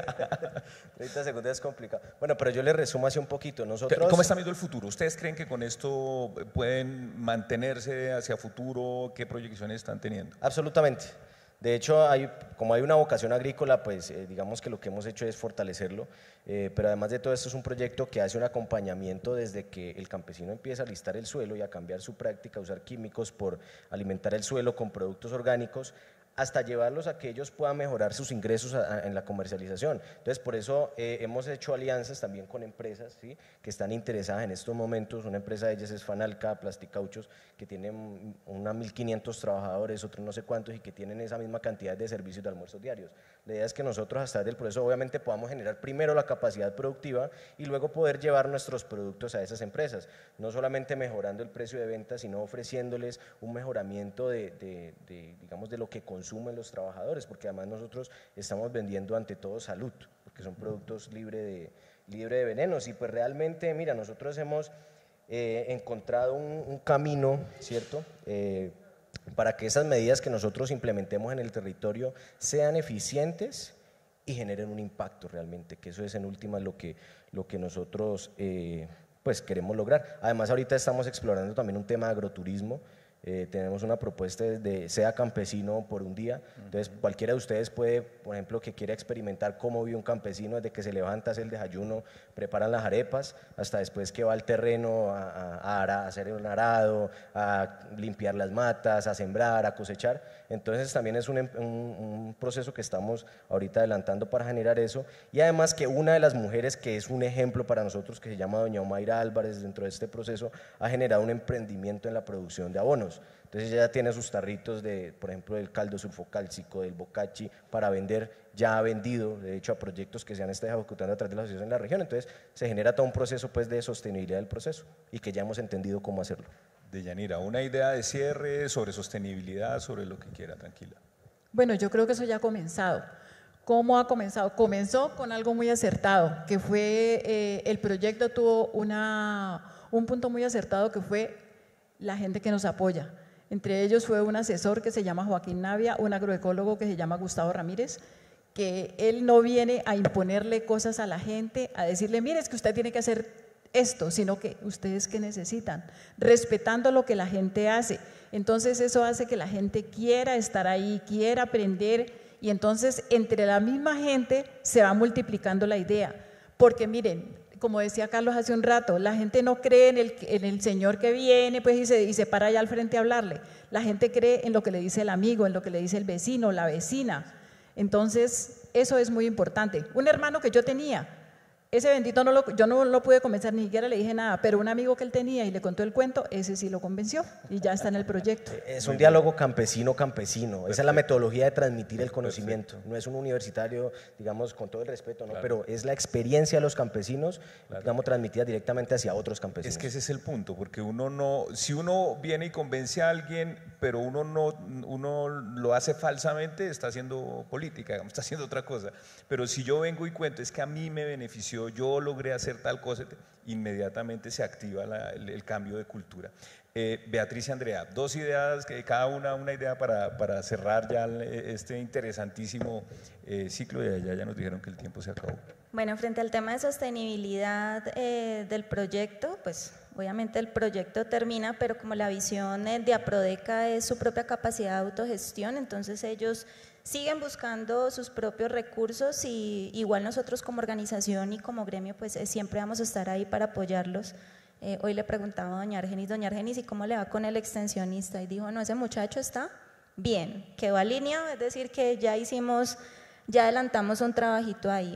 [SPEAKER 16] treinta segundos es complicado. Bueno, pero yo le resumo así un poquito. Nosotros...
[SPEAKER 4] ¿Cómo están viendo el futuro? ¿Ustedes creen que con esto pueden mantenerse hacia futuro? ¿Qué proyecciones están teniendo?
[SPEAKER 16] Absolutamente. De hecho, hay, como hay una vocación agrícola, pues eh, digamos que lo que hemos hecho es fortalecerlo, eh, pero además de todo esto es un proyecto que hace un acompañamiento desde que el campesino empieza a listar el suelo y a cambiar su práctica, a usar químicos por alimentar el suelo con productos orgánicos, hasta llevarlos a que ellos puedan mejorar sus ingresos a, a, en la comercialización. Entonces, por eso eh, hemos hecho alianzas también con empresas, ¿sí?, que están interesadas en estos momentos. Una empresa de ellas es Fanalca, Plasticauchos, que tiene una mil quinientos trabajadores, otros no sé cuántos, y que tienen esa misma cantidad de servicios de almuerzos diarios. La idea es que nosotros, hasta del proceso, obviamente podamos generar primero la capacidad productiva y luego poder llevar nuestros productos a esas empresas, no solamente mejorando el precio de venta, sino ofreciéndoles un mejoramiento de, de, de digamos, de lo que consumen los trabajadores, porque además nosotros estamos vendiendo ante todo salud, porque son productos libres de, libre de venenos. Y pues realmente, mira, nosotros hemos eh, encontrado un, un camino, ¿cierto?, Eh, para que esas medidas que nosotros implementemos en el territorio sean eficientes y generen un impacto realmente, que eso es en última lo que, lo que nosotros eh, pues queremos lograr. Además, ahorita estamos explorando también un tema de agroturismo. Eh, tenemos una propuesta de sea campesino por un día. Entonces cualquiera de ustedes puede, por ejemplo, que quiera experimentar cómo vive un campesino desde que se levanta, hace el desayuno, preparan las arepas, hasta después que va al terreno a, a, a hacer un arado, a limpiar las matas, a sembrar, a cosechar. Entonces también es un, un, un proceso que estamos ahorita adelantando para generar eso. Y además que una de las mujeres que es un ejemplo para nosotros, que se llama doña Omaira Álvarez, dentro de este proceso ha generado un emprendimiento en la producción de abonos. Entonces ella ya tiene sus tarritos de, por ejemplo, del caldo sulfocálcico, del bocachi, para vender, ya ha vendido, de hecho, a proyectos que se han estado ejecutando a través de la asociación en la región. Entonces se genera todo un proceso, pues, de sostenibilidad del proceso y que ya hemos entendido cómo hacerlo.
[SPEAKER 4] Deyanira, una idea de cierre sobre sostenibilidad, sobre lo que quiera, tranquila.
[SPEAKER 15] Bueno, yo creo que eso ya ha comenzado. ¿Cómo ha comenzado? Comenzó con algo muy acertado, que fue, eh, el proyecto tuvo una, un punto muy acertado, que fue la gente que nos apoya. Entre ellos fue un asesor que se llama Joaquín Navia, un agroecólogo que se llama Gustavo Ramírez, que él no viene a imponerle cosas a la gente, a decirle, mire, es que usted tiene que hacer esto, sino que ustedes qué necesitan, respetando lo que la gente hace. Entonces eso hace que la gente quiera estar ahí, quiera aprender, y entonces entre la misma gente se va multiplicando la idea. Porque miren, como decía Carlos hace un rato, la gente no cree en el, en el señor que viene, pues, y se, y se para allá al frente a hablarle. La gente cree en lo que le dice el amigo, en lo que le dice el vecino, la vecina. Entonces, eso es muy importante. Un hermano que yo tenía, ese bendito no lo, yo no lo pude convencer, ni siquiera le dije nada, pero un amigo que él tenía y le contó el cuento, ese sí lo convenció y ya está en el proyecto.
[SPEAKER 16] Es un diálogo campesino-campesino, esa es la metodología de transmitir el conocimiento. No es un universitario, digamos, con todo el respeto, ¿no? Claro. Pero es la experiencia de los campesinos, claro, digamos, transmitida directamente hacia otros campesinos.
[SPEAKER 4] Es que ese es el punto, porque uno no, si uno viene y convence a alguien, pero uno no, uno lo hace falsamente, está haciendo política, digamos, está haciendo otra cosa. Pero si yo vengo y cuento, es que a mí me benefició, yo logré hacer tal cosa, inmediatamente se activa la, el, el cambio de cultura. Eh, Beatriz y Andrea, dos ideas, cada una una idea para, para cerrar ya este interesantísimo eh, ciclo, de allá ya nos dijeron que el tiempo se acabó.
[SPEAKER 17] Bueno, frente al tema de sostenibilidad eh, del proyecto, pues obviamente el proyecto termina, pero como la visión de Aprodeca es su propia capacidad de autogestión, entonces ellos siguen buscando sus propios recursos y igual nosotros como organización y como gremio pues eh, siempre vamos a estar ahí para apoyarlos. Eh, hoy le preguntaba a doña Argenis, doña Argenis, ¿y cómo le va con el extensionista? Y dijo, no, ese muchacho está bien, quedó alineado, es decir que ya hicimos, ya adelantamos un trabajito ahí.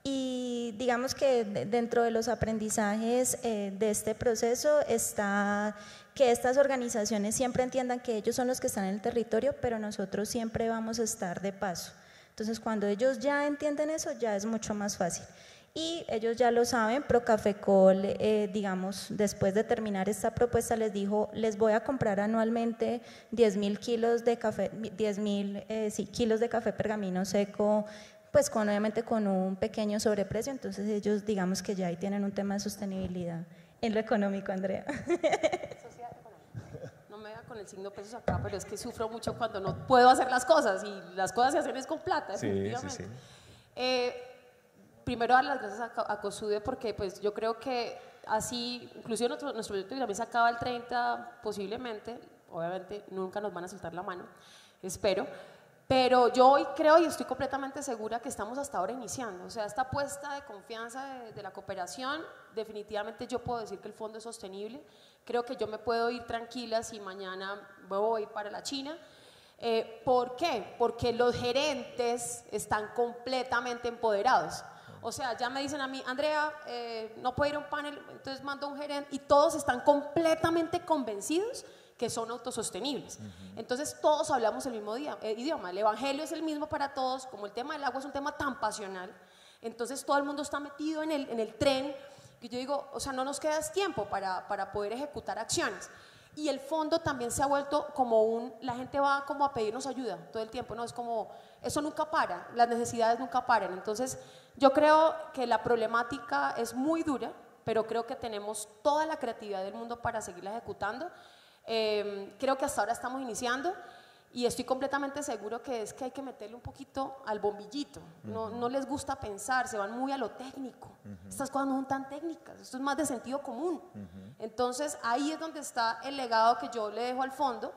[SPEAKER 17] Y digamos que dentro de los aprendizajes eh, de este proceso está que estas organizaciones siempre entiendan que ellos son los que están en el territorio, pero nosotros siempre vamos a estar de paso. Entonces, cuando ellos ya entienden eso, ya es mucho más fácil. Y ellos ya lo saben, Procafecol, eh, digamos, después de terminar esta propuesta les dijo, les voy a comprar anualmente diez mil kilos de café, diez mil eh, sí, kilos de café pergamino seco, pues con, obviamente con un pequeño sobreprecio, entonces ellos digamos que ya ahí tienen un tema de sostenibilidad en lo económico, Andrea.
[SPEAKER 18] No me vea con el signo pesos acá, pero es que sufro mucho cuando no puedo hacer las cosas y las cosas se hacen es con plata,
[SPEAKER 4] sí,
[SPEAKER 18] definitivamente.
[SPEAKER 4] sí, sí.
[SPEAKER 18] Eh, Primero dar las gracias a, a COSUDE porque pues yo creo que así, inclusive nuestro, nuestro proyecto también se acaba el treinta posiblemente, obviamente nunca nos van a soltar la mano, espero, pero yo hoy creo y estoy completamente segura que estamos hasta ahora iniciando, o sea, esta apuesta de confianza de, de la cooperación, definitivamente yo puedo decir que el fondo es sostenible, creo que yo me puedo ir tranquila si mañana voy para la China. Eh, ¿Por qué? Porque los gerentes están completamente empoderados. O sea, ya me dicen a mí, Andrea, eh, no puedo ir a un panel, entonces mando a un gerente y todos están completamente convencidos que son autosostenibles. Uh-huh. Entonces todos hablamos el mismo día, eh, idioma, el evangelio es el mismo para todos, como el tema del agua es un tema tan pasional, entonces todo el mundo está metido en el, en el tren, que yo digo, o sea, no nos queda tiempo para, para poder ejecutar acciones. Y el fondo también se ha vuelto como un, la gente va como a pedirnos ayuda todo el tiempo, ¿no? Es como, eso nunca para, las necesidades nunca paran. Entonces, yo creo que la problemática es muy dura, pero creo que tenemos toda la creatividad del mundo para seguirla ejecutando. Eh, creo que hasta ahora estamos iniciando y estoy completamente seguro que es que hay que meterle un poquito al bombillito. No, no les gusta pensar, se van muy a lo técnico. Uh-huh. Estas cosas no son tan técnicas, esto es más de sentido común. Uh-huh. Entonces, ahí es donde está el legado que yo le dejo al fondo.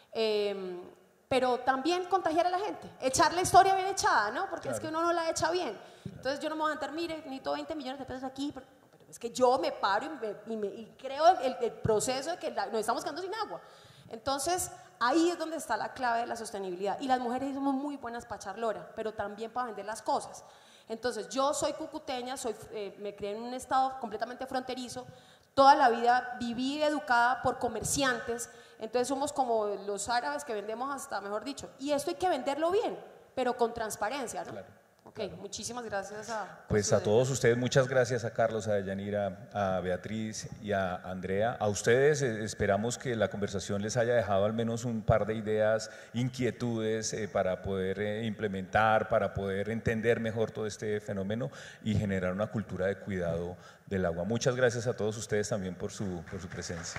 [SPEAKER 18] Eh, pero también contagiar a la gente, echar la historia bien echada, ¿no? Porque claro, es que uno no la echa bien. Entonces yo no me voy a entrar, mire, necesito veinte millones de pesos aquí, pero, pero es que yo me paro y, me, y, me, y creo el, el proceso de que la, nos estamos quedando sin agua. Entonces ahí es donde está la clave de la sostenibilidad. Y las mujeres somos muy buenas para echar lora, pero también para vender las cosas. Entonces yo soy cucuteña, soy, eh, me crié en un estado completamente fronterizo, toda la vida viví educada por comerciantes, entonces somos como los árabes que vendemos hasta, mejor dicho, y esto hay que venderlo bien, pero con transparencia, ¿no? Claro, ok, claro. Muchísimas gracias a...
[SPEAKER 4] Pues a todos ustedes, muchas gracias a Carlos, a Yanira, a Beatriz y a Andrea. A ustedes eh, esperamos que la conversación les haya dejado al menos un par de ideas, inquietudes eh, para poder eh, implementar, para poder entender mejor todo este fenómeno y generar una cultura de cuidado del agua. Muchas gracias a todos ustedes también por su, por su presencia.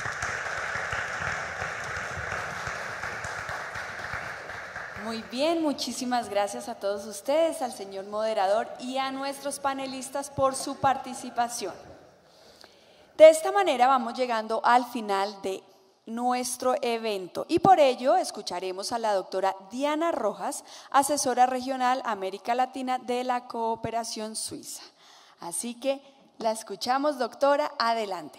[SPEAKER 2] Muy bien, muchísimas gracias a todos ustedes, al señor moderador y a nuestros panelistas por su participación. De esta manera vamos llegando al final de nuestro evento y por ello escucharemos a la doctora Diana Rojas, asesora regional América Latina de la Cooperación Suiza. Así que la escuchamos, doctora, adelante.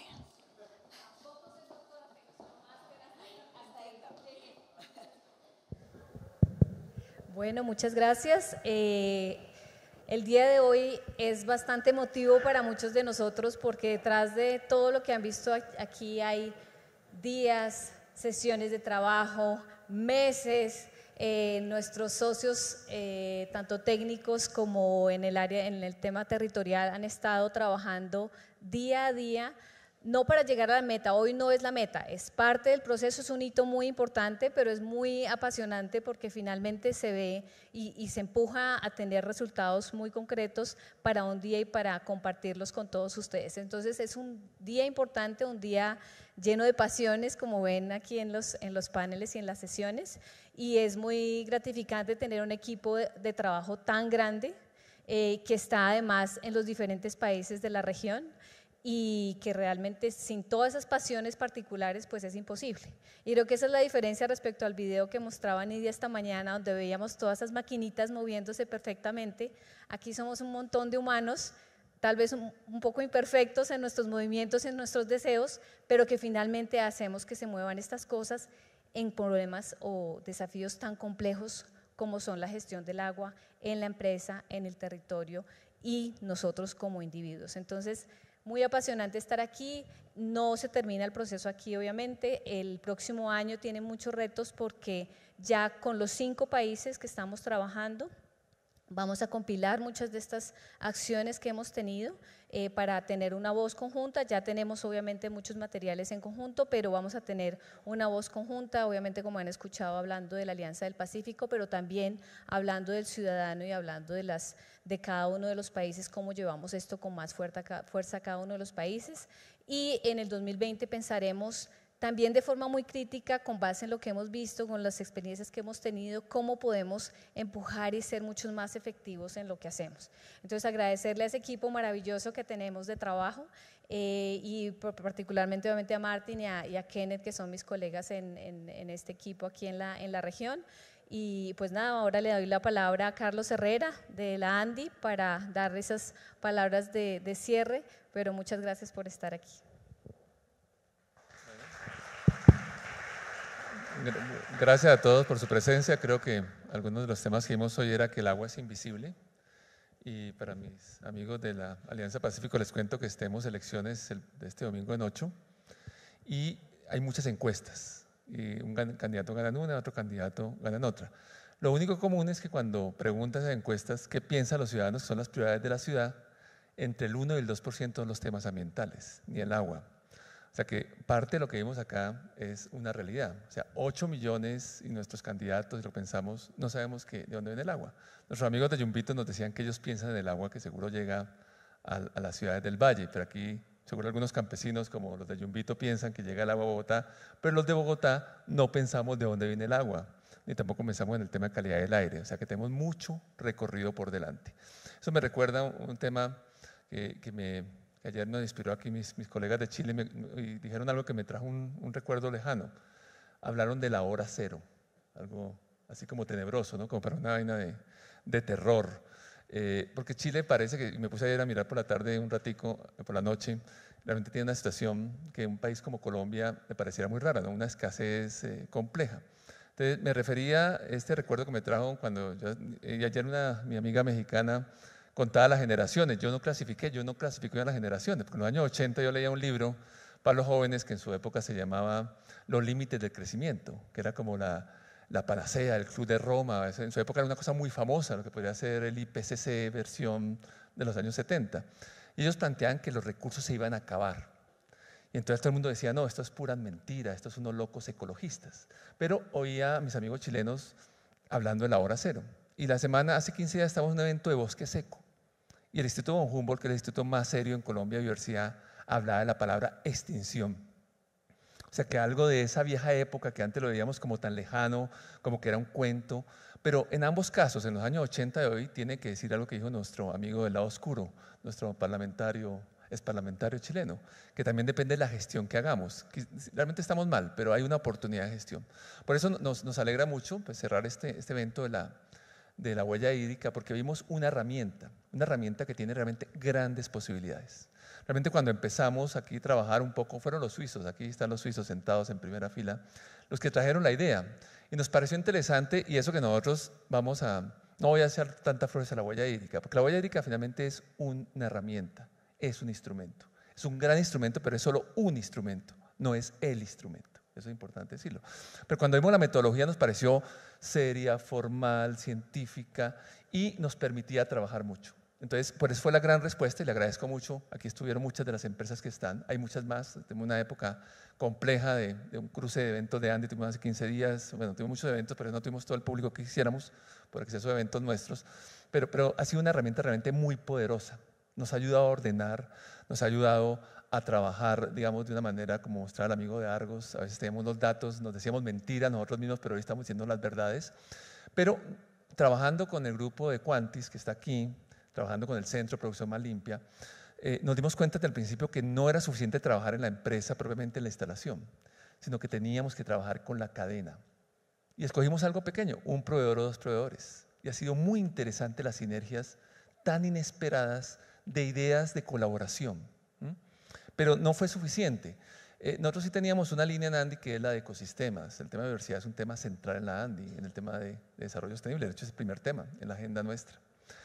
[SPEAKER 19] Bueno, muchas gracias. Eh, el día de hoy es bastante emotivo para muchos de nosotros porque detrás de todo lo que han visto aquí hay días, sesiones de trabajo, meses. Eh, nuestros socios, eh, tanto técnicos como en el área, en el tema territorial, han estado trabajando día a día. No para llegar a la meta, hoy no es la meta, es parte del proceso, es un hito muy importante, pero es muy apasionante porque finalmente se ve y, y se empuja a tener resultados muy concretos para un día y para compartirlos con todos ustedes. Entonces es un día importante, un día lleno de pasiones, como ven aquí en los, en los paneles y en las sesiones, y es muy gratificante tener un equipo de, de trabajo tan grande eh, que está además en los diferentes países de la región, y que realmente sin todas esas pasiones particulares pues es imposible. Y creo que esa es la diferencia respecto al video que mostraba Nidia esta mañana, donde veíamos todas esas maquinitas moviéndose perfectamente. Aquí somos un montón de humanos, tal vez un, un poco imperfectos en nuestros movimientos, en nuestros deseos, pero que finalmente hacemos que se muevan estas cosas en problemas o desafíos tan complejos como son la gestión del agua en la empresa, en el territorio y nosotros como individuos. Entonces, muy apasionante estar aquí, no se termina el proceso aquí obviamente, el próximo año tiene muchos retos porque ya con los cinco países que estamos trabajando Vamos a compilar muchas de estas acciones que hemos tenido eh, para tener una voz conjunta. Ya tenemos obviamente muchos materiales en conjunto, pero vamos a tener una voz conjunta, obviamente como han escuchado hablando de la Alianza del Pacífico, pero también hablando del ciudadano y hablando de, las, de cada uno de los países, cómo llevamos esto con más fuerza, fuerza a cada uno de los países. Y en el dos mil veinte pensaremos también de forma muy crítica, con base en lo que hemos visto, con las experiencias que hemos tenido, cómo podemos empujar y ser muchos más efectivos en lo que hacemos. Entonces, agradecerle a ese equipo maravilloso que tenemos de trabajo eh, y particularmente obviamente a Martín y a, y a Kenneth, que son mis colegas en, en, en este equipo aquí en la, en la región. Y pues nada, ahora le doy la palabra a Carlos Herrera de la ANDI para dar esas palabras de, de cierre, pero muchas gracias por estar aquí.
[SPEAKER 20] Gracias a todos por su presencia. Creo que algunos de los temas que vimos hoy era que el agua es invisible, y para mis amigos de la Alianza Pacífico les cuento que tenemos elecciones de este domingo en ocho y hay muchas encuestas y un candidato gana en una, otro candidato gana en otra. Lo único común es que cuando preguntas en encuestas qué piensan los ciudadanos que son las prioridades de la ciudad, entre el uno y el dos por ciento son los temas ambientales, ni el agua. O sea que parte de lo que vimos acá es una realidad. O sea, ocho millones y nuestros candidatos, si lo pensamos, no sabemos que, de dónde viene el agua. Nuestros amigos de Yumbito nos decían que ellos piensan en el agua que seguro llega a, a las ciudades del valle, pero aquí seguro algunos campesinos como los de Yumbito piensan que llega el agua a Bogotá, pero los de Bogotá no pensamos de dónde viene el agua, ni tampoco pensamos en el tema de calidad del aire. O sea que tenemos mucho recorrido por delante. Eso me recuerda un tema que, que me... Ayer nos inspiró aquí mis, mis colegas de Chile me, y dijeron algo que me trajo un, un recuerdo lejano. Hablaron de la hora cero, algo así como tenebroso, ¿no? Como para una vaina de, de terror. Eh, porque Chile parece que, me puse ayer a mirar por la tarde un ratico, por la noche, realmente tiene una situación que un país como Colombia me pareciera muy rara, ¿no? Una escasez eh, compleja. Entonces me refería a este recuerdo que me trajo cuando yo, y ayer una, mi amiga mexicana contaba las generaciones. Yo no clasifiqué, yo no clasifico ya las generaciones, porque en los años ochenta yo leía un libro para los jóvenes que en su época se llamaba Los límites del crecimiento, que era como la, la panacea, el Club de Roma. En su época era una cosa muy famosa, lo que podría ser el I P C C versión de los años setenta. Y ellos planteaban que los recursos se iban a acabar. Y entonces todo el mundo decía, no, esto es pura mentira, estos son unos locos ecologistas. Pero oía a mis amigos chilenos hablando de la hora cero. Y la semana, hace quince días, estábamos en un evento de bosque seco. Y el Instituto von Humboldt, que es el instituto más serio en Colombia, Biodiversidad, hablaba de la palabra extinción. O sea, que algo de esa vieja época que antes lo veíamos como tan lejano, como que era un cuento. Pero en ambos casos, en los años ochenta de hoy, tiene que decir algo que dijo nuestro amigo del lado oscuro, nuestro parlamentario, es parlamentario chileno, que también depende de la gestión que hagamos. Realmente estamos mal, pero hay una oportunidad de gestión. Por eso nos, nos alegra mucho pues, cerrar este, este evento de la, de la huella hídrica, porque vimos una herramienta, una herramienta que tiene realmente grandes posibilidades. Realmente cuando empezamos aquí a trabajar un poco, fueron los suizos, aquí están los suizos sentados en primera fila, los que trajeron la idea. Y nos pareció interesante, y eso que nosotros vamos a, no voy a hacer tanta flores a la huella hídrica, porque la huella hídrica finalmente es una herramienta, es un instrumento. Es un gran instrumento, pero es solo un instrumento, no es el instrumento. Eso es importante decirlo. Pero cuando vimos la metodología nos pareció seria, formal, científica y nos permitía trabajar mucho. Entonces, por eso fue la gran respuesta y le agradezco mucho. Aquí estuvieron muchas de las empresas que están, hay muchas más. Tenemos una época compleja de, de un cruce de eventos de Andy, tuvimos hace quince días, bueno, tuvimos muchos eventos, pero no tuvimos todo el público que quisiéramos por acceso a eventos nuestros, pero, pero ha sido una herramienta realmente muy poderosa. Nos ha ayudado a ordenar, nos ha ayudado a trabajar, digamos, de una manera como mostraba el amigo de Argos. A veces teníamos los datos, nos decíamos mentiras nosotros mismos, pero hoy estamos diciendo las verdades. Pero trabajando con el grupo de Quantis, que está aquí, trabajando con el Centro de Producción Más Limpia, eh, nos dimos cuenta desde el principio que no era suficiente trabajar en la empresa, propiamente en la instalación, sino que teníamos que trabajar con la cadena. Y escogimos algo pequeño, un proveedor o dos proveedores. Y ha sido muy interesante las sinergias tan inesperadas de ideas de colaboración. ¿Mm? Pero no fue suficiente. Eh, nosotros sí teníamos una línea en ANDI que es la de ecosistemas. El tema de diversidad es un tema central en la ANDI, en el tema de, de desarrollo sostenible. De hecho, es el primer tema en la agenda nuestra.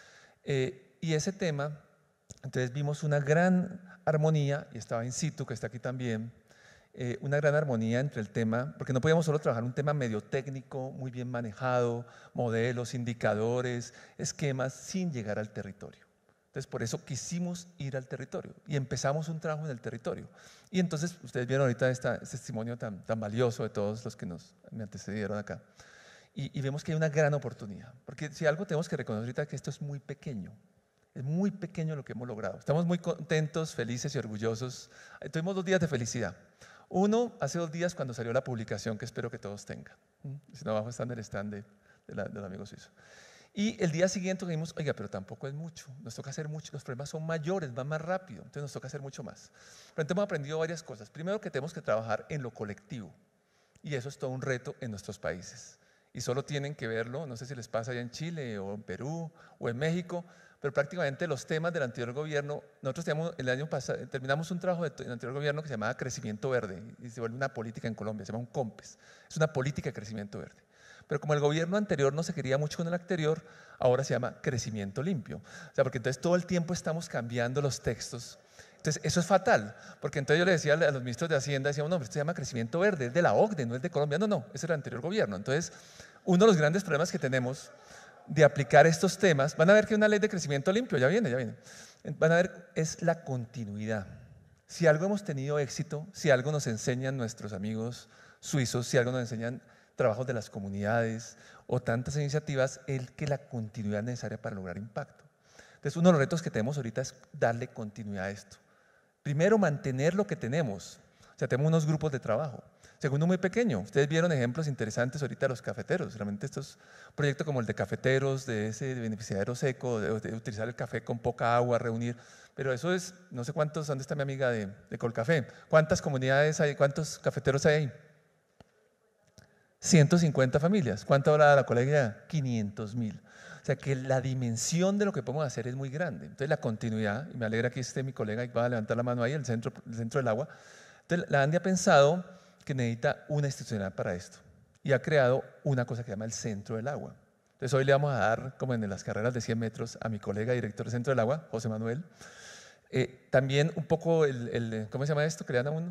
[SPEAKER 20] Eh, y ese tema, entonces vimos una gran armonía, y estaba in situ, que está aquí también, eh, una gran armonía entre el tema, porque no podíamos solo trabajar un tema medio técnico, muy bien manejado, modelos, indicadores, esquemas, sin llegar al territorio. Entonces, por eso quisimos ir al territorio y empezamos un trabajo en el territorio. Y entonces, ustedes vieron ahorita esta, este testimonio tan, tan valioso de todos los que nos, me antecedieron acá. Y, y vemos que hay una gran oportunidad, porque si algo tenemos que reconocer ahorita es que esto es muy pequeño. Es muy pequeño lo que hemos logrado. Estamos muy contentos, felices y orgullosos. Tuvimos dos días de felicidad. Uno, hace dos días cuando salió la publicación que espero que todos tengan. Si no, abajo está en el stand de, de, la, del amigo suizo. Y el día siguiente dijimos, oiga, pero tampoco es mucho. Nos toca hacer mucho. Los problemas son mayores, van más rápido. Entonces nos toca hacer mucho más. Pero entonces hemos aprendido varias cosas. Primero, que tenemos que trabajar en lo colectivo. Y eso es todo un reto en nuestros países. Y solo tienen que verlo, no sé si les pasa allá en Chile o en Perú o en México, pero prácticamente los temas del anterior gobierno, nosotros teníamos, el año pasado, terminamos un trabajo del anterior gobierno que se llamaba Crecimiento Verde y se vuelve una política en Colombia, se llama un COMPES, es una política de crecimiento verde. Pero como el gobierno anterior no se quería mucho con el anterior, ahora se llama Crecimiento Limpio. O sea, porque entonces todo el tiempo estamos cambiando los textos. Entonces eso es fatal, porque entonces yo le decía a los ministros de Hacienda, decíamos, no, esto se llama Crecimiento Verde, es de la O C D E, no es de Colombia. No, no, es el anterior gobierno. Entonces, uno de los grandes problemas que tenemos de aplicar estos temas, van a ver que una ley de crecimiento limpio, ya viene, ya viene, van a ver, es la continuidad. Si algo hemos tenido éxito, si algo nos enseñan nuestros amigos suizos, si algo nos enseñan trabajos de las comunidades o tantas iniciativas, es que la continuidad es necesaria para lograr impacto. Entonces, uno de los retos que tenemos ahorita es darle continuidad a esto. Primero, mantener lo que tenemos. O sea, tenemos unos grupos de trabajo. Segundo, muy pequeño. Ustedes vieron ejemplos interesantes ahorita de los cafeteros. Realmente estos proyectos como el de cafeteros, de ese beneficiario seco, de, de utilizar el café con poca agua, reunir. Pero eso es, no sé cuántos, ¿dónde está mi amiga de, de Colcafé? ¿Cuántas comunidades hay? ¿Cuántos cafeteros hay ahí? ciento cincuenta familias. ¿Cuánto habla la colega? quinientos mil. O sea que la dimensión de lo que podemos hacer es muy grande. Entonces la continuidad, y me alegra que esté mi colega y va a levantar la mano ahí, el centro, el centro del agua. Entonces la ANDI ha pensado que necesita una institucional para esto y ha creado una cosa que se llama el Centro del Agua. Entonces hoy le vamos a dar, como en las carreras de cien metros, a mi colega director del Centro del Agua, José Manuel, eh, también un poco el, el, ¿cómo se llama esto? ¿Crean uno?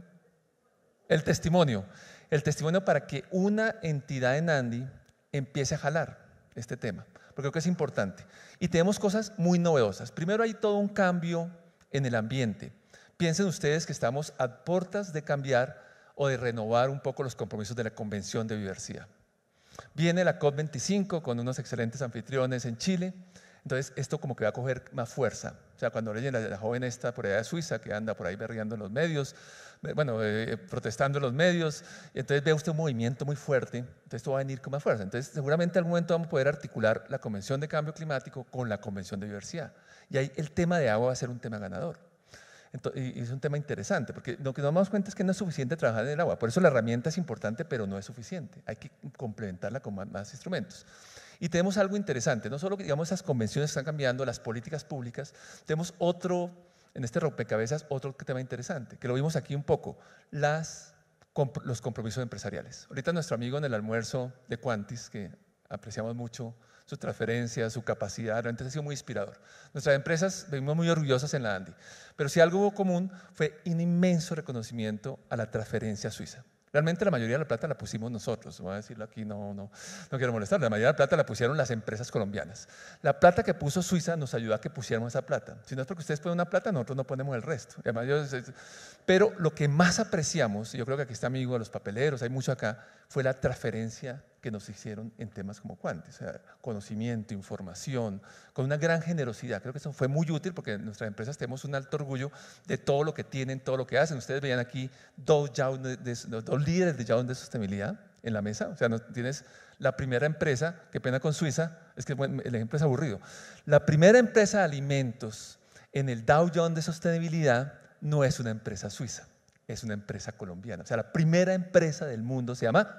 [SPEAKER 20] El testimonio. El testimonio para que una entidad en ANDI empiece a jalar este tema, porque creo que es importante. Y tenemos cosas muy novedosas. Primero, hay todo un cambio en el ambiente. Piensen ustedes que estamos a puertas de cambiar o de renovar un poco los compromisos de la Convención de Biodiversidad. Viene la COP veinticinco con unos excelentes anfitriones en Chile, entonces esto como que va a coger más fuerza. O sea, cuando leyen la, la joven esta por allá de Suiza, que anda por ahí berreando en los medios, bueno, eh, protestando en los medios, y entonces ve usted un movimiento muy fuerte, entonces esto va a venir con más fuerza. Entonces seguramente en algún momento vamos a poder articular la Convención de Cambio Climático con la Convención de Biodiversidad. Y ahí el tema de agua va a ser un tema ganador. Entonces, y es un tema interesante, porque lo que nos damos cuenta es que no es suficiente trabajar en el agua. Por eso la herramienta es importante, pero no es suficiente. Hay que complementarla con más, más instrumentos. Y tenemos algo interesante, no solo que digamos esas convenciones están cambiando, las políticas públicas, tenemos otro, en este rompecabezas, otro tema interesante, que lo vimos aquí un poco, las, los compromisos empresariales. Ahorita nuestro amigo en el almuerzo de Quantis, que apreciamos mucho su transferencia, su capacidad, realmente ha sido muy inspirador. Nuestras empresas vivimos muy orgullosas en la ANDI, pero si algo hubo común fue un inmenso reconocimiento a la transferencia suiza. Realmente la mayoría de la plata la pusimos nosotros, voy a decirlo aquí, no, no, no quiero molestar, la mayoría de la plata la pusieron las empresas colombianas. La plata que puso Suiza nos ayudó a que pusiéramos esa plata. Si no es porque ustedes ponen una plata, nosotros no ponemos el resto. Además, yo, pero lo que más apreciamos, y yo creo que aquí está amigo de los papeleros, hay mucho acá, fue la transferencia que nos hicieron en temas como Quantis, o sea, conocimiento, información, con una gran generosidad. Creo que eso fue muy útil porque en nuestras empresas tenemos un alto orgullo de todo lo que tienen, todo lo que hacen. Ustedes veían aquí dos, de, de, dos líderes de Young de sostenibilidad en la mesa. O sea, no, tienes la primera empresa, qué pena con Suiza, es que bueno, el ejemplo es aburrido. La primera empresa de alimentos en el Dow Jones de sostenibilidad no es una empresa suiza, es una empresa colombiana. O sea, la primera empresa del mundo se llama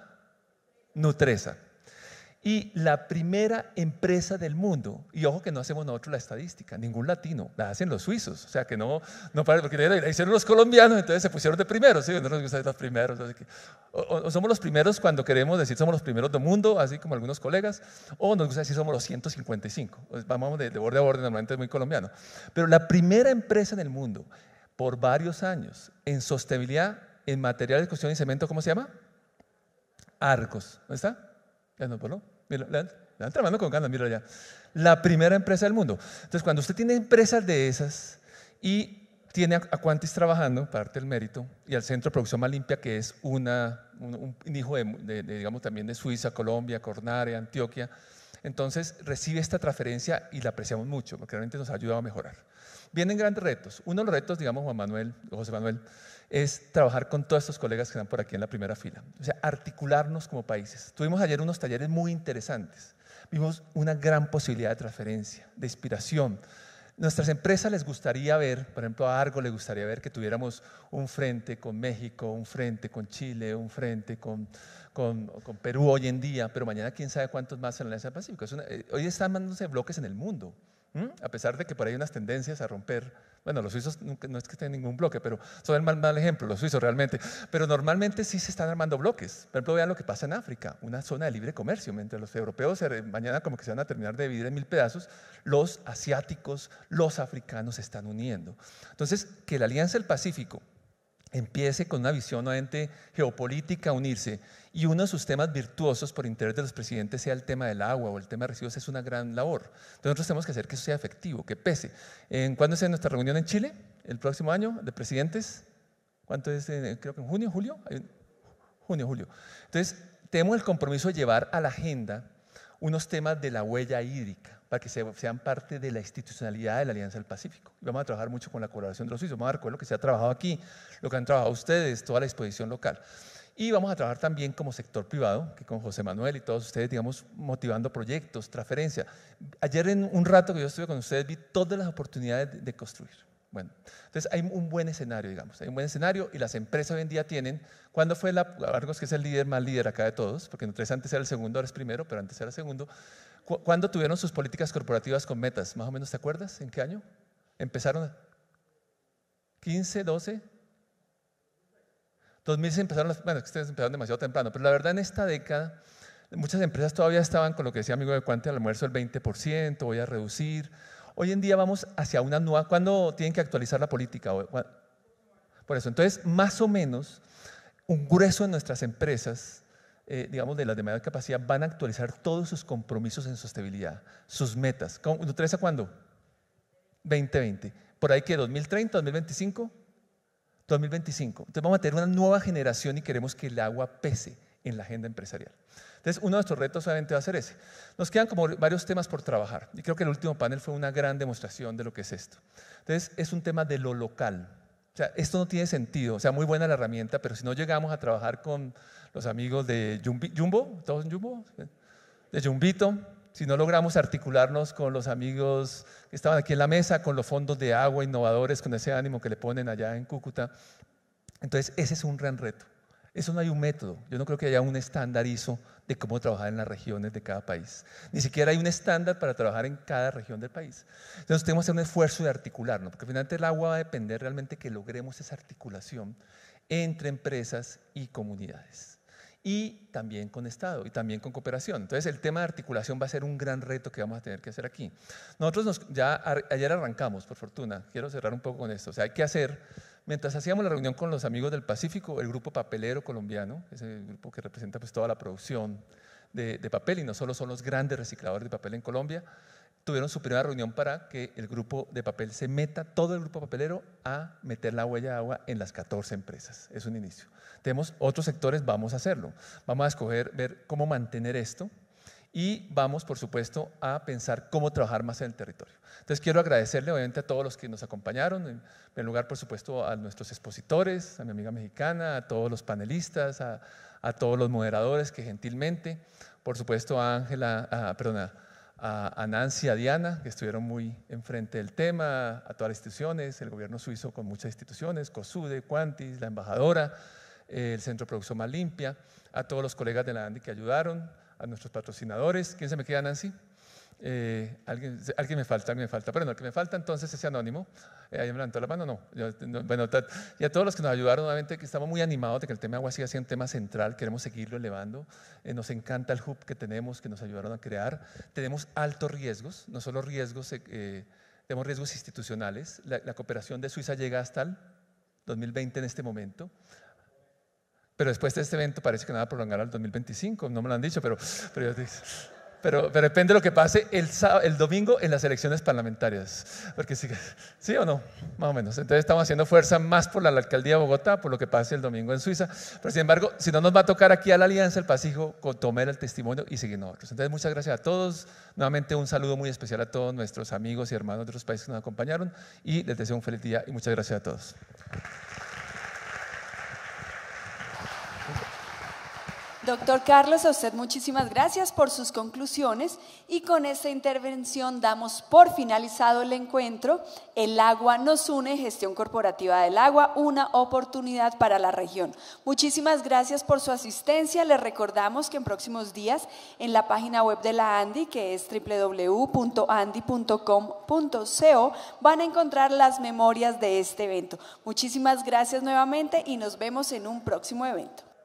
[SPEAKER 20] Nutresa. Y la primera empresa del mundo, y ojo que no hacemos nosotros la estadística, ningún latino, la hacen los suizos, o sea que no, no porque la hicieron los colombianos, entonces se pusieron de primeros, ¿sí? No nos gusta ser los primeros, así que, o, o somos los primeros cuando queremos decir somos los primeros del mundo, así como algunos colegas, o nos gusta decir somos los ciento cincuenta y cinco, vamos de, de borde a borde, normalmente es muy colombiano. Pero la primera empresa en el mundo, por varios años, en sostenibilidad, en materiales de construcción y cemento, ¿cómo se llama? Argos. ¿Dónde está? Ya no, ¿no? Mira, levanta la mano con ganas, mira allá. La primera empresa del mundo. Entonces, cuando usted tiene empresas de esas y tiene a Quantis trabajando, parte del mérito, y al Centro de Producción Más Limpia, que es una, un, un hijo de, de, de, digamos, también de Suiza, Colombia, Cornare, Antioquia, entonces recibe esta transferencia y la apreciamos mucho, porque realmente nos ha ayudado a mejorar. Vienen grandes retos. Uno de los retos, digamos, Juan Manuel, José Manuel, es trabajar con todos estos colegas que están por aquí en la primera fila. O sea, articularnos como países. Tuvimos ayer unos talleres muy interesantes. Vimos una gran posibilidad de transferencia, de inspiración. Nuestras empresas les gustaría ver, por ejemplo a Argo le gustaría ver que tuviéramos un frente con México, un frente con Chile, un frente con, con, con Perú hoy en día, pero mañana quién sabe cuántos más en la Alianza del Pacífico. Es una, eh, hoy están mandándose bloques en el mundo, ¿m? A pesar de que por ahí hay unas tendencias a romper. Bueno, los suizos nunca, no es que tengan ningún bloque, pero son el mal, mal ejemplo, los suizos realmente. Pero normalmente sí se están armando bloques. Por ejemplo, vean lo que pasa en África, una zona de libre comercio. Mientras los europeos se, mañana como que se van a terminar de dividir en mil pedazos, los asiáticos, los africanos se están uniendo. Entonces, que la Alianza del Pacífico empiece con una visión nuevamente geopolítica a unirse y uno de sus temas virtuosos por interés de los presidentes sea el tema del agua o el tema de residuos es una gran labor. Entonces nosotros tenemos que hacer que eso sea efectivo, que pese. ¿En cuándo es nuestra reunión en Chile? ¿El próximo año de presidentes? ¿Cuánto es? Creo que en junio, julio. Junio, julio. Entonces tenemos el compromiso de llevar a la agenda unos temas de la huella hídrica para que sean parte de la institucionalidad de la Alianza del Pacífico. Y vamos a trabajar mucho con la colaboración de los suizos, vamos a recoger lo que se ha trabajado aquí, lo que han trabajado ustedes, toda la disposición local. Y vamos a trabajar también como sector privado, que con José Manuel y todos ustedes, digamos, motivando proyectos, transferencia. Ayer en un rato que yo estuve con ustedes vi todas las oportunidades de, de construir. Bueno, entonces hay un buen escenario, digamos, hay un buen escenario y las empresas hoy en día tienen, ¿cuándo fue la, Argos, que es el líder más líder acá de todos? Porque entonces antes era el segundo, ahora es primero, pero antes era el segundo. ¿Cuándo tuvieron sus políticas corporativas con metas? ¿Más o menos te acuerdas? ¿En qué año? ¿Empezaron? A ¿quince, doce? dos mil se empezaron, las, bueno, ustedes empezaron demasiado temprano, pero la verdad en esta década muchas empresas todavía estaban con lo que decía amigo de Cuante al almuerzo, el veinte por ciento, voy a reducir. Hoy en día vamos hacia una nueva, ¿cuándo tienen que actualizar la política? Por eso, entonces más o menos un grueso de nuestras empresas, Eh, digamos, de las de mayor capacidad, van a actualizar todos sus compromisos en sostenibilidad, sus metas. ¿Ustedes a cuándo? veinte veinte. ¿Por ahí que dos mil treinta, dos mil veinticinco? dos mil veinticinco. Entonces vamos a tener una nueva generación y queremos que el agua pese en la agenda empresarial. Entonces uno de nuestros retos obviamente va a ser ese. Nos quedan como varios temas por trabajar y creo que el último panel fue una gran demostración de lo que es esto. Entonces es un tema de lo local. O sea, esto no tiene sentido, o sea, muy buena la herramienta, pero si no llegamos a trabajar con los amigos de Jumbo, ¿todos en Jumbo? De Jumbito, si no logramos articularnos con los amigos que estaban aquí en la mesa, con los fondos de agua innovadores, con ese ánimo que le ponen allá en Cúcuta, entonces ese es un gran reto. Eso no hay un método, yo no creo que haya un estandarizo de cómo trabajar en las regiones de cada país. Ni siquiera hay un estándar para trabajar en cada región del país. Entonces tenemos que hacer un esfuerzo de articularnos, porque finalmente el agua va a depender realmente que logremos esa articulación entre empresas y comunidades. Y también con Estado, y también con cooperación. Entonces el tema de articulación va a ser un gran reto que vamos a tener que hacer aquí. Nosotros nos, ya ayer arrancamos, por fortuna, quiero cerrar un poco con esto. O sea, hay que hacer, mientras hacíamos la reunión con los amigos del Pacífico, el grupo papelero colombiano, ese grupo que representa pues toda la producción de, de papel, y no solo son los grandes recicladores de papel en Colombia, tuvieron su primera reunión para que el grupo de papel se meta, todo el grupo papelero, a meter la huella de agua en las catorce empresas. Es un inicio. Tenemos otros sectores, vamos a hacerlo. Vamos a escoger, ver cómo mantener esto y vamos, por supuesto, a pensar cómo trabajar más en el territorio. Entonces, quiero agradecerle, obviamente, a todos los que nos acompañaron. En primer lugar, por supuesto, a nuestros expositores, a mi amiga mexicana, a todos los panelistas, a, a todos los moderadores que gentilmente, por supuesto, a Ángela, a, perdón, a, a Nancy, a Diana, que estuvieron muy enfrente del tema, a todas las instituciones, el gobierno suizo con muchas instituciones, COSUDE, Quantis, la embajadora, el Centro de Producción Más Limpia, a todos los colegas de la ANDI que ayudaron, a nuestros patrocinadores. ¿Quién se me queda, Nancy? Eh, ¿alguien, alguien me falta, alguien me falta. Pero no, el que me falta entonces es anónimo. Eh, ¿Ahí me levantó la mano? No. Yo, no bueno, y a todos los que nos ayudaron, obviamente, que estamos muy animados de que el tema de agua siga siendo un tema central, queremos seguirlo elevando. Eh, nos encanta el hub que tenemos, que nos ayudaron a crear. Tenemos altos riesgos, no solo riesgos, eh, tenemos riesgos institucionales. La, la cooperación de Suiza llega hasta el dos mil veinte en este momento. pero después de este evento parece que no va a prolongar al dos mil veinticinco, no me lo han dicho, pero, pero, pero, pero depende de lo que pase el, el domingo en las elecciones parlamentarias, porque sí, sí o no, más o menos. Entonces estamos haciendo fuerza más por la, la alcaldía de Bogotá, por lo que pase el domingo en Suiza, pero sin embargo, si no nos va a tocar aquí a la Alianza del Pacífico, tomar el testimonio y seguir nosotros. Entonces muchas gracias a todos, nuevamente un saludo muy especial a todos nuestros amigos y hermanos de otros países que nos acompañaron y les deseo un feliz día y muchas gracias a todos.
[SPEAKER 2] Doctor Carlos, a usted muchísimas gracias por sus conclusiones y con esta intervención damos por finalizado el encuentro. El agua nos une, gestión corporativa del agua, una oportunidad para la región. Muchísimas gracias por su asistencia. Les recordamos que en próximos días en la página web de la ANDI, que es doble u doble u doble u punto andi punto com punto co, van a encontrar las memorias de este evento. Muchísimas gracias nuevamente y nos vemos en un próximo evento.